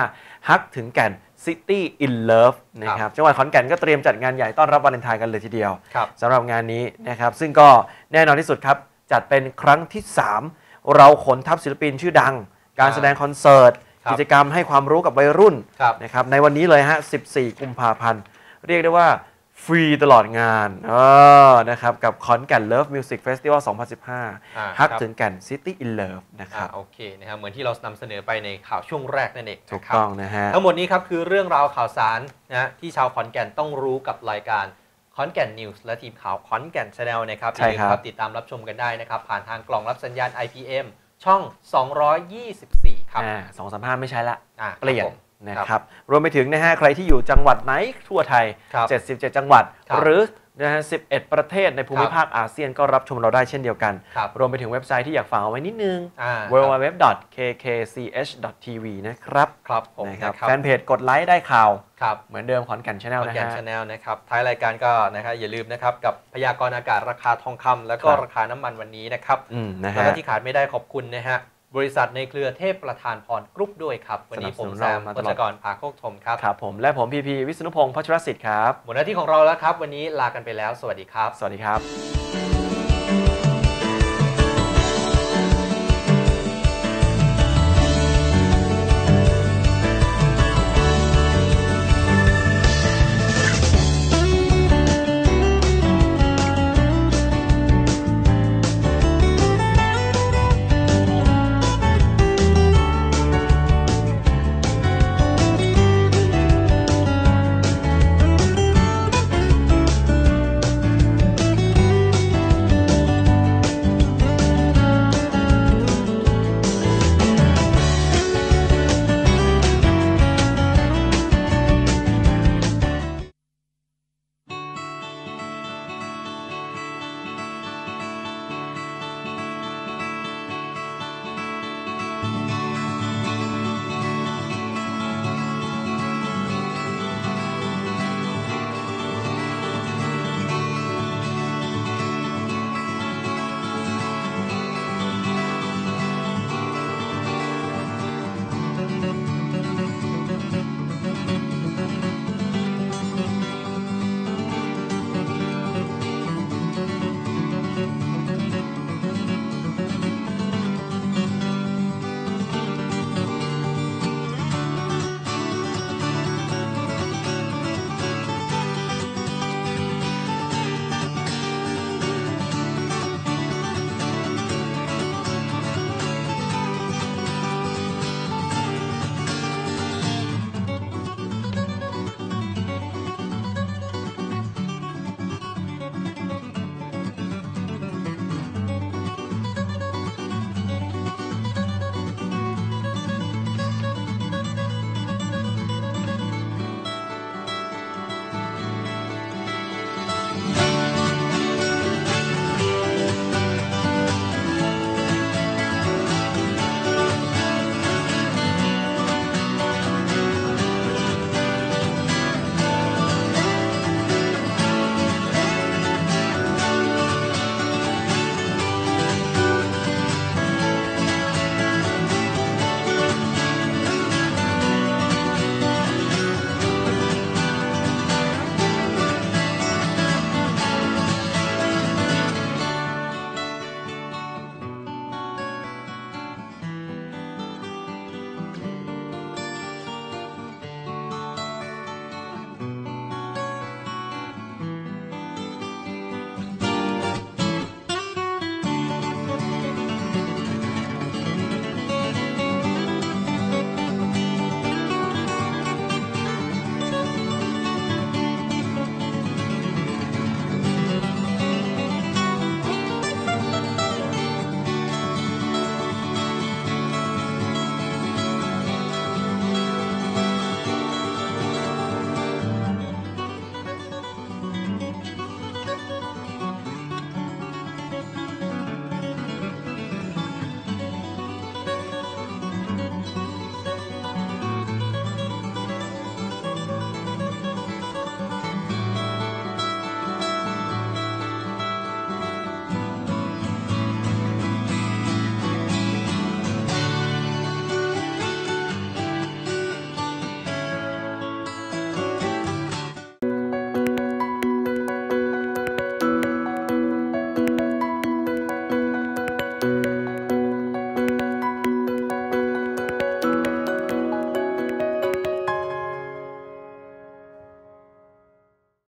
ฮักถึงแก่น City in Love นะครับจังหวัดขอนแก่นก็เตรียมจัดงานใหญ่ต้อนรับวาเลนไทน์กันเลยทีเดียวสำหรับงานนี้นะครับซึ่งก็แน่นอนที่สุดครับจัดเป็นครั้งที่ 3เราขนทัพศิลปินชื่อดังการแสดงคอนเสิร์ตกิจกรรมให้ความรู้กับวัยรุ่นนะครับในวันนี้เลยฮะ14 กุมภาพันธ์เรียกได้ว่าฟรีตลอดงานนะครับกับขอนแก่น Love Music Festival 2015 ฮักถึงแก่น City in Love นะครับโอเคนะครับเหมือนที่เรานำเสนอไปในข่าวช่วงแรกนั่นเองถูกต้องนะฮะทั้งหมดนี้ครับคือเรื่องราวข่าวสารนะที่ชาวขอนแก่นต้องรู้กับรายการขอนแก่นนิวส์และทีมข่าวขอนแก่น Channel นะครับอย่าลืมครับติดตามรับชมกันได้นะครับผ่านทางกล่องรับสัญญาณ IPM ช่อง224ครับ 235ไม่ใช่ละเปลี่ยนนะครับรวมไปถึงนะฮะใครที่อยู่จังหวัดไหนทั่วไทย77จังหวัดหรือนะฮะ11ประเทศในภูมิภาคอาเซียนก็รับชมเราได้เช่นเดียวกันรวมไปถึงเว็บไซต์ที่อยากฝากเอาไว้นิดนึง www.kkch.tv นะครับนะครับแฟนเพจกดไลค์ได้ข่าวเหมือนเดิมขอนแก่น Channel นะฮะขอนแก่น Channel นะครับท้ายรายการก็นะครับอย่าลืมนะครับกับพยากรณ์อากาศราคาทองคำแล้วก็ราคาน้ำมันวันนี้นะครับแล้วก็ที่ขาดไม่ได้ขอบคุณนะฮะบริษัทในเครือเทพประธานพรกรุ๊ปด้วยครับวันนี้ผมแซมพจกรภาโคกธมครับครับผมและผมพีวิษณุพงศ์พัชรศิษฐ์ครับหมดหน้าที่ของเราแล้วครับวันนี้ลากันไปแล้วสวัสดีครับสวัสดีครับ